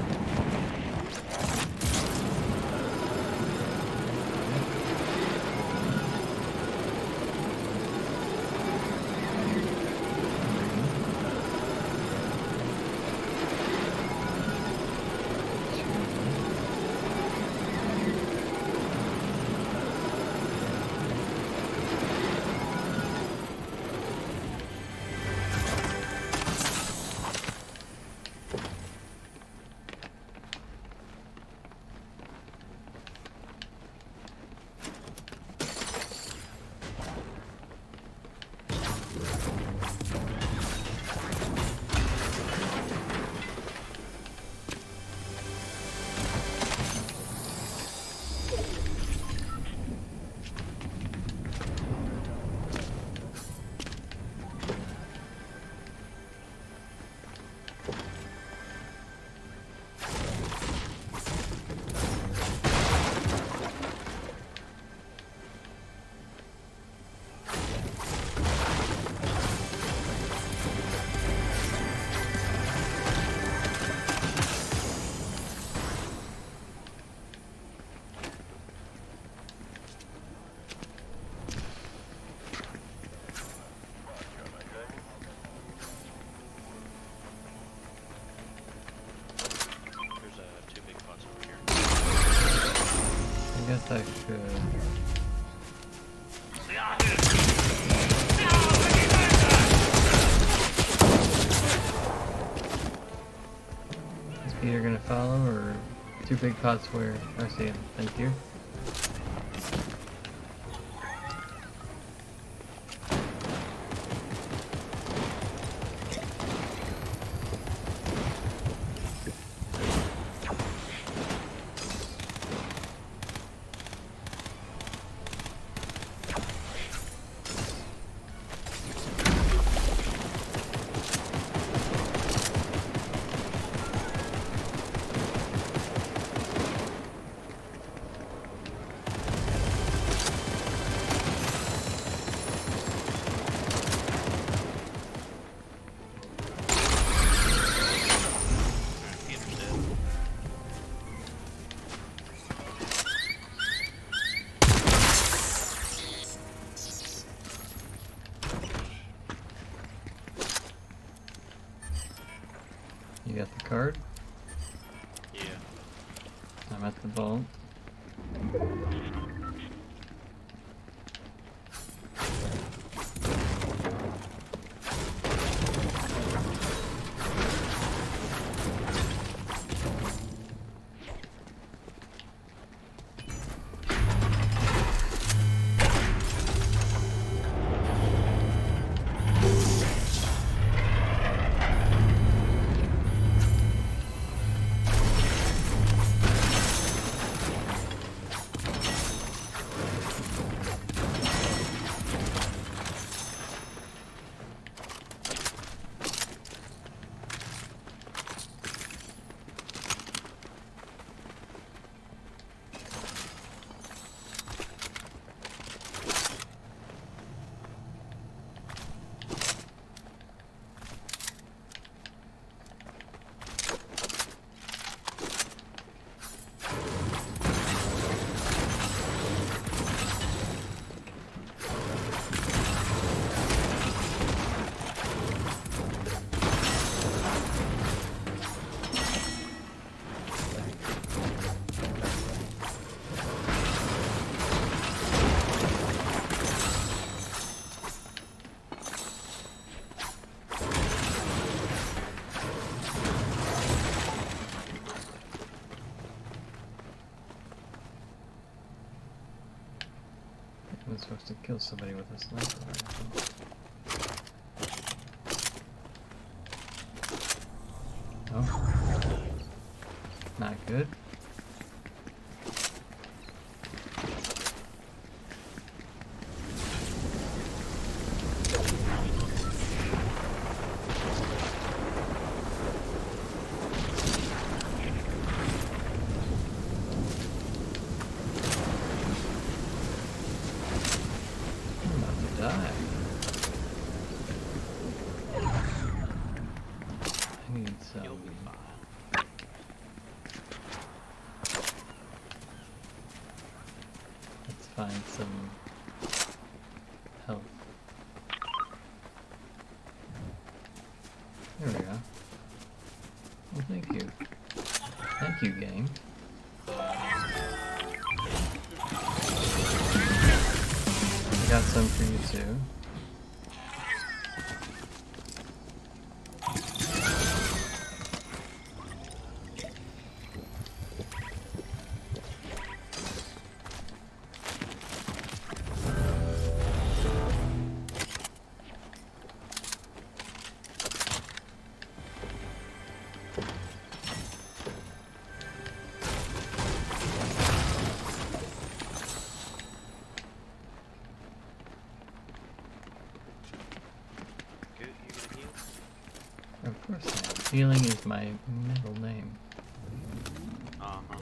I guess I should. Is Peter gonna follow, or two big pots where? I see him. Thank you. You got the card? Yeah. I'm at the vault. I was supposed to kill somebody with a sniper rifle. Oh. Not good. Find some health. There we go. Well, thank you. Thank you, game. I got some for you too. Of course not. Healing is my middle name. Uh-huh.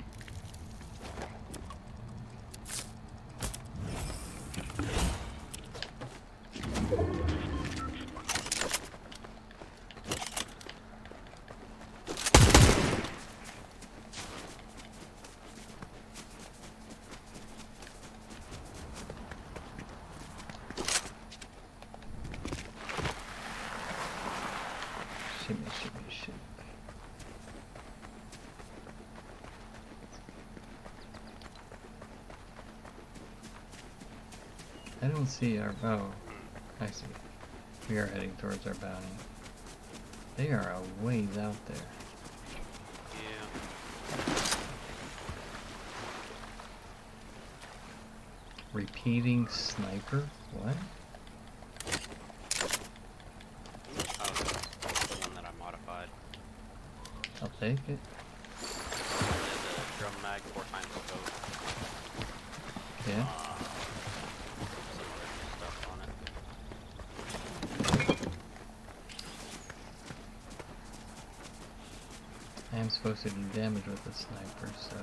Shimmy, shimmy, shimmy. I don't see our... Oh, I see. We are heading towards our bounty. They are a ways out there. Yeah. Repeating sniper? What? Oh, the one that I modified. I'll take it. The drum mag, four times scope. Yeah. Uh, some other stuff on it. I am supposed to do damage with the sniper, so...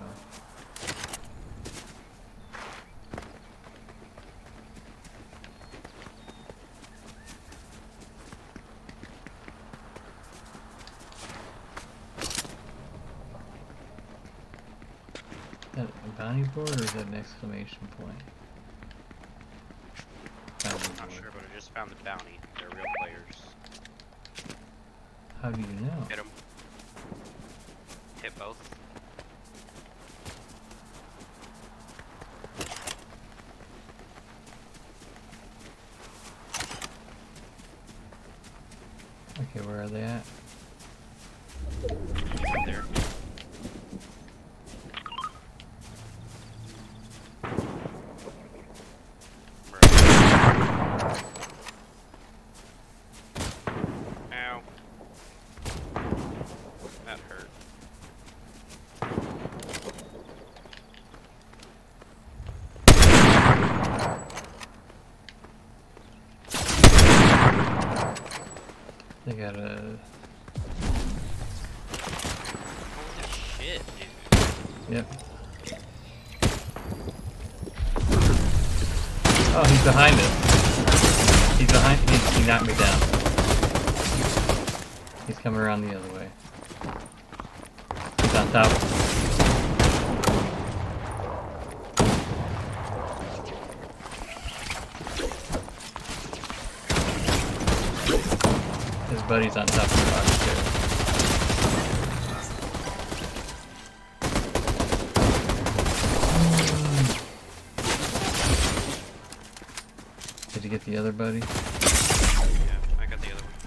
Is that a bounty board or is that an exclamation point? Bounty I'm not board. sure, but I just found the bounty. They're real players. How do you know? Hit them. Hit both. Okay, where are they at? Right there. Ow. That hurt. They got a. Holy shit, dude. Yep. Oh, he's behind us. He's behind. He, he knocked me down. He's coming around the other way. He's on top. His buddy's on top of the box too. Did you get the other buddy? Yeah, I got the other one.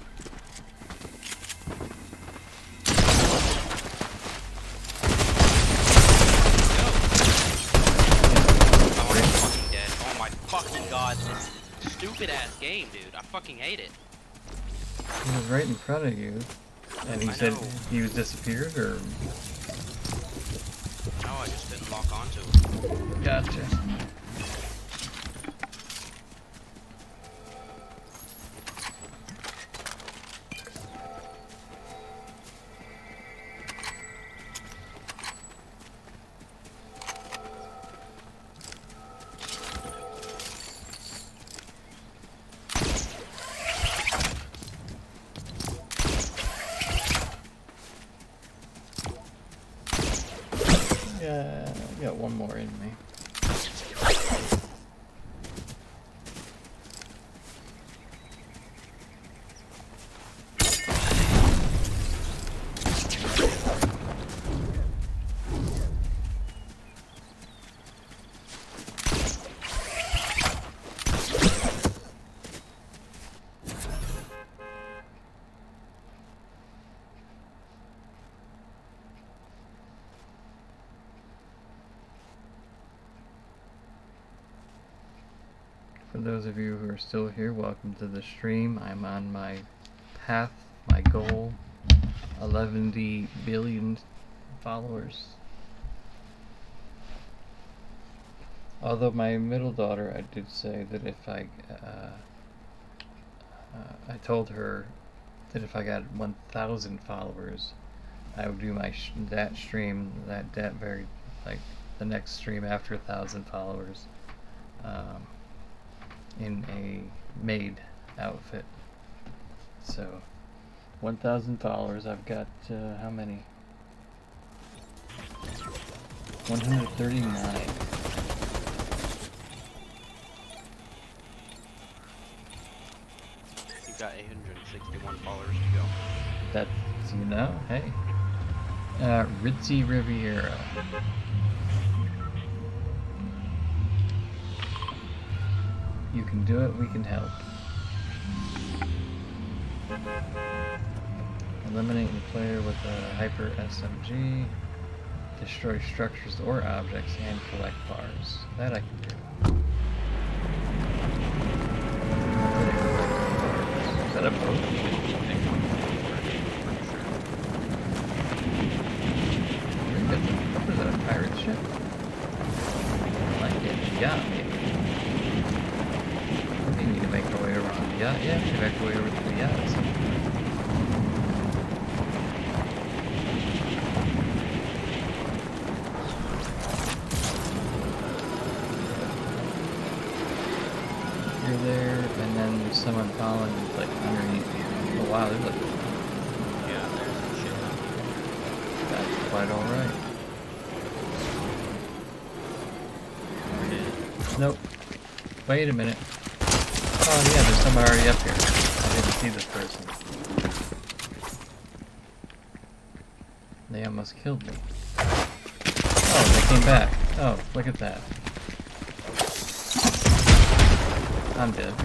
Go! Oh, I'm fucking dead. Oh my fucking god, this stupid ass game, dude. I fucking hate it. He was right in front of you, and he I said know. he was disappeared, or No, I just didn't lock onto it. gotcha. Yeah, I got one more in me. For those of you who are still here, welcome to the stream. I'm on my path, my goal, eleven billion followers. Although my middle daughter, I did say that if I, uh, uh, I told her that if I got one thousand followers, I would do my sh that stream, that that very, like the next stream after a thousand followers. Um, in a maid outfit. So one thousand followers. I've got uh, how many? one hundred thirty-nine. You've got eight hundred sixty-one followers to go. That's, you know, hey. Uh, Ritzy Riviera. You can do it, we can help. Eliminate the player with a hyper S M G. Destroy structures or objects and collect bars. That I can do. Is that a boat? What is that, a pirate ship? I like it. Yeah, maybe. We need to make our way around the yacht. Yeah, we should make our way over to the yacht. So. You're there, and then there's someone following you, like underneath you. Oh wow, there's like. Yeah, there's some shit. That's quite alright. Nope. Wait a minute. Oh yeah, there's someone already up here. I didn't see this person. They almost killed me. Oh, they came back. Oh, look at that. I'm dead.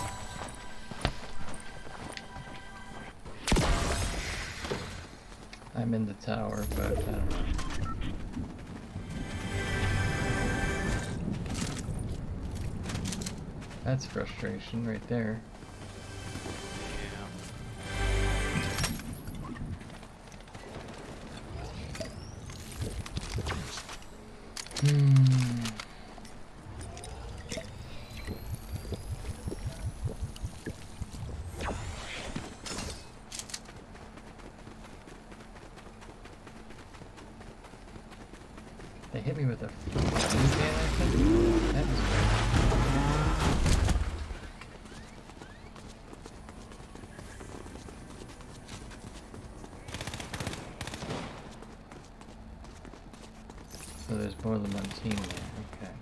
I'm in the tower, but I don't know. That's frustration right there. Hmm. They hit me with a blue can, I think? That was weird. So there's more than one team there, okay.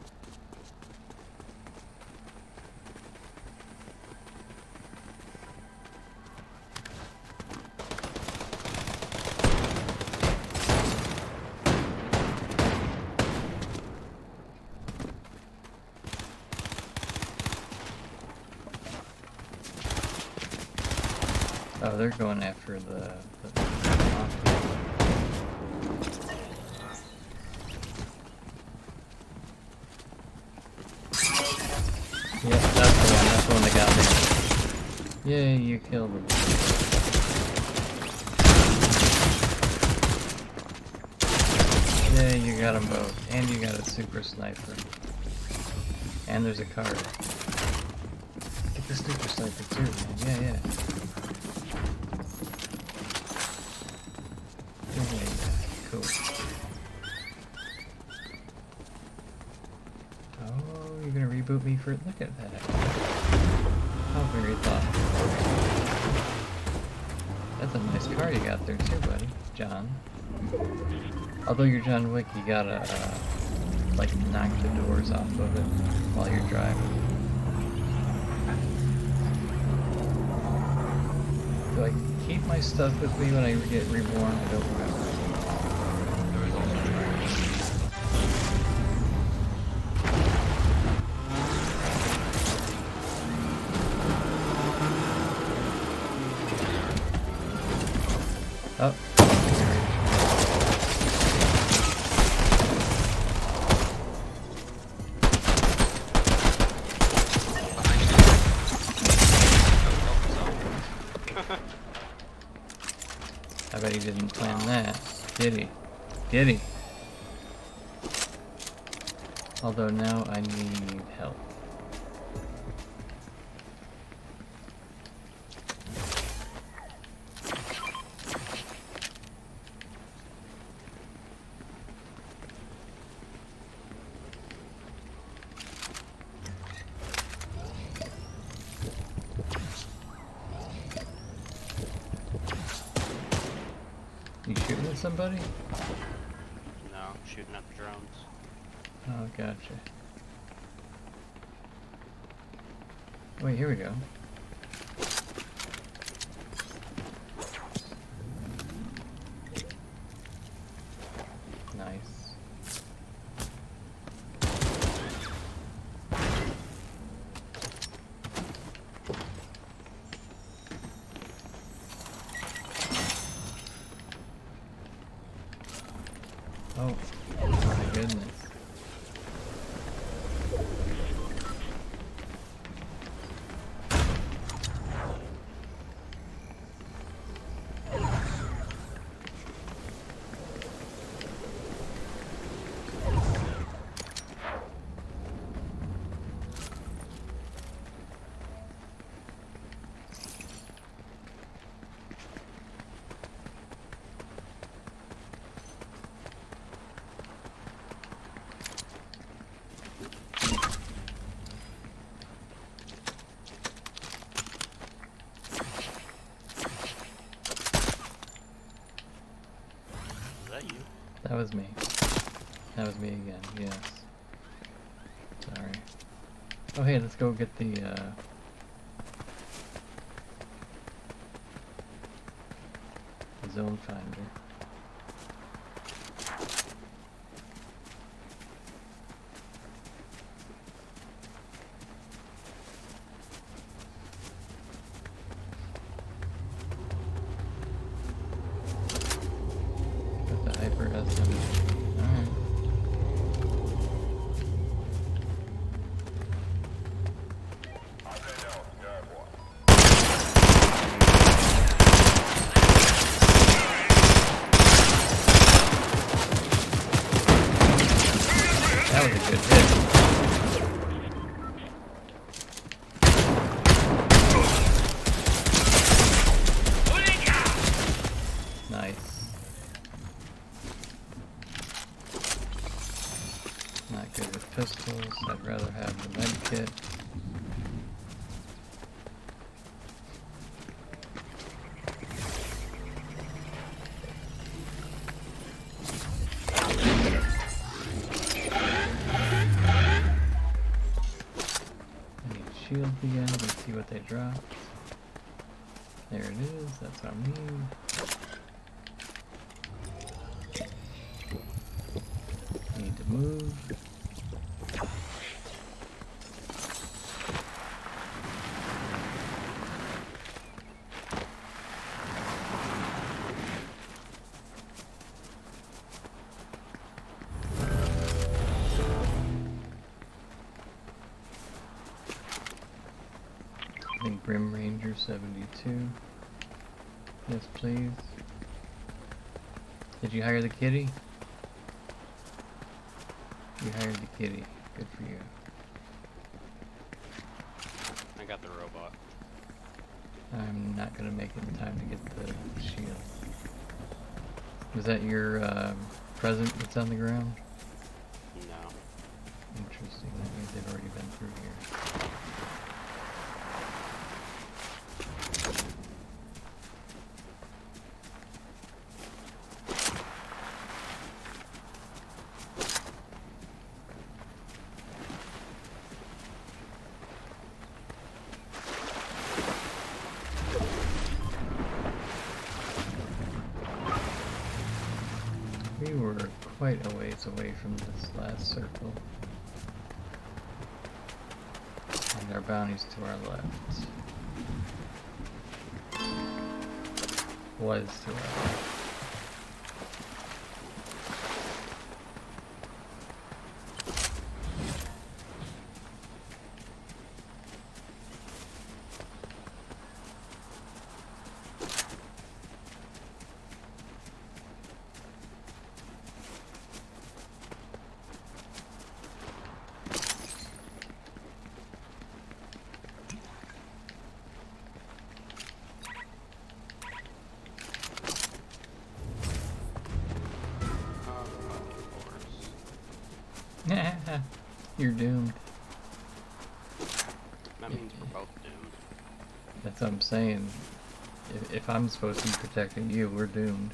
Oh, they're going after the, the Yep, that's the one, that's the one that got me. Yay, you killed him. Yay, you got them both. And you got a super sniper. And there's a card. Get the super sniper too, man. Yeah, yeah. Cool. Oh, you're gonna reboot me for it? Look at that. How very thoughtful. That's a nice car you got there too, buddy. John. Although you're John Wick, you gotta, uh, like, knock the doors off of it while you're driving. Do I keep my stuff with me when I get reborn? I don't remember. Oh. I bet he didn't plan that, did he? Did he? Although now I need help. You shooting at somebody? No, I'm shooting at the drones. Oh, gotcha. Wait, here we go. Nice. Oh, my goodness. That was me. That was me again, yes. Sorry. Oh hey, let's go get the, uh... the zone finder. pistols. I'd rather have the med kit. I need shield again. Let's see what they dropped. There it is. That's what I need. Need to move. I think Grim Ranger seventy-two. Yes, please. Did you hire the kitty? You hired the kitty. Good for you. I got the robot. I'm not gonna make it in time to get the shield. Was that your uh, present that's on the ground? No. Interesting. That means they've already been through here. We were quite a ways away from this last circle. And our bounty's to our left. Was to our left. You're doomed. That means we're both doomed. That's what I'm saying. If, if I'm supposed to be protecting you, we're doomed.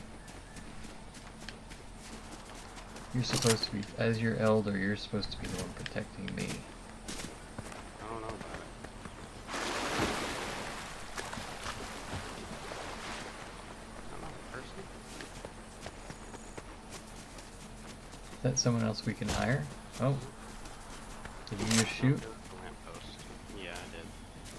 You're supposed to be, as your elder, you're supposed to be the one protecting me. I don't know about it. I'm not a person. Is that someone else we can hire? Oh. Did you just shoot? The lamppost. Yeah, I did.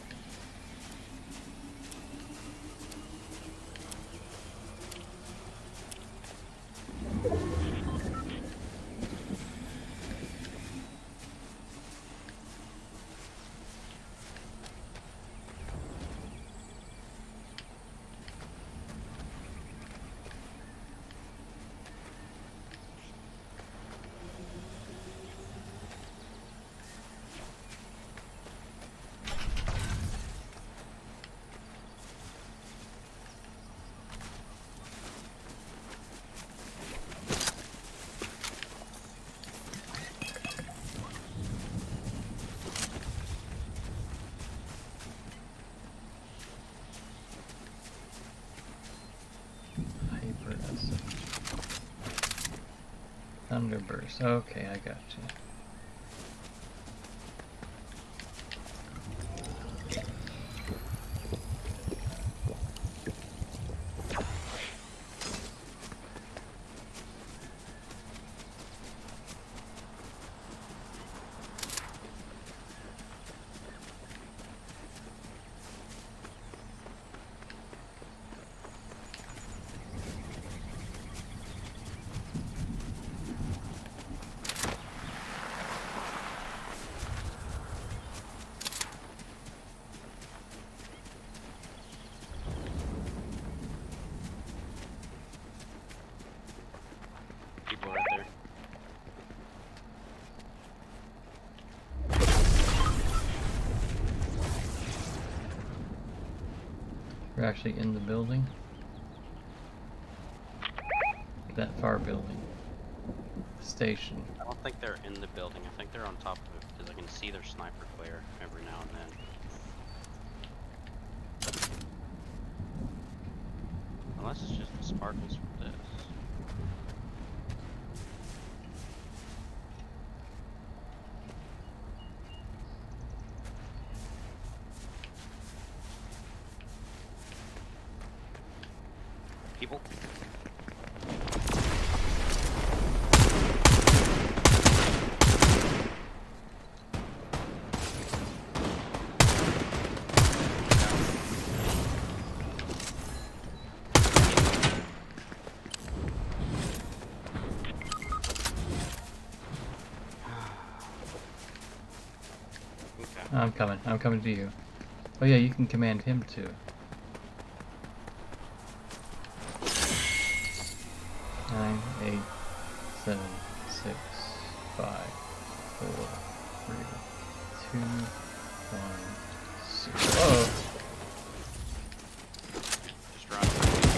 Thunderburst. Okay, I got you. People right there. We're actually in the building. That far building. Station. I don't think they're in the building. I think they're on top of it because I can see their sniper flare every now and then. Unless it's just the sparkles from this. People. I'm coming. I'm coming to you. Oh yeah, you can command him too. Nine, eight, seven, six, five, four, three, two, one, zero. Oh! Just run.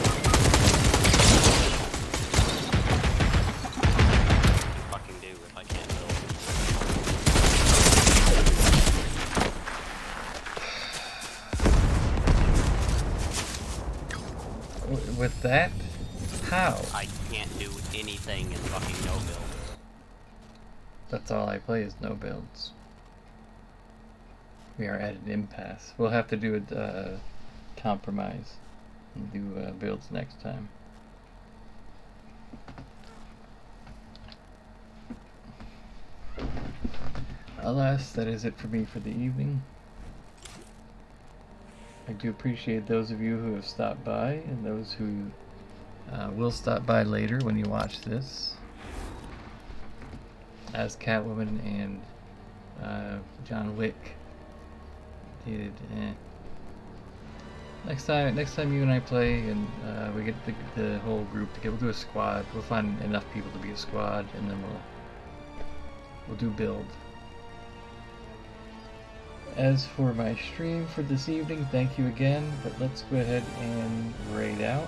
Fucking do if I can't build. With that? How? I can't do anything in fucking no build. That's all I play is no builds. We are at an impasse. We'll have to do a uh, compromise and do uh, builds next time. Alas, that is it for me for the evening. I do appreciate those of you who have stopped by and those who uh, will stop by later when you watch this. As Catwoman and uh, John Wick did. Eh. Next time, next time you and I play and uh, we get the, the whole group together, we'll do a squad. We'll find enough people to be a squad, and then we'll we'll do build. As for my stream for this evening, thank you again, but let's go ahead and raid out.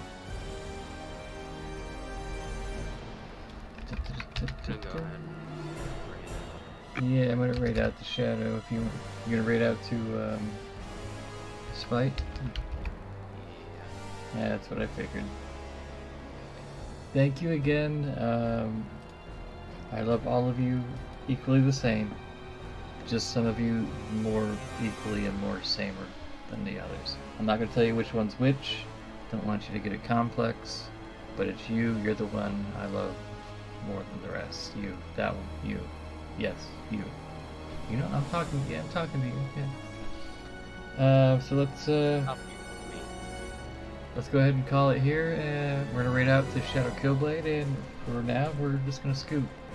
Yeah, I'm gonna raid out the Shadow. If you you're gonna raid out to um, Spite. Yeah, that's what I figured. Thank you again. Um, I love all of you equally the same. Just some of you more equally and more samer than the others. I'm not going to tell you which one's which. Don't want you to get a complex. But it's you. You're the one I love more than the rest. You. That one. You. Yes. You. You know, I'm talking. Yeah, I'm talking to you. Yeah. Uh, so let's uh, let's go ahead and call it here. Uh, we're gonna raid out to Shadow Killblade, and for now, we're just gonna scoot.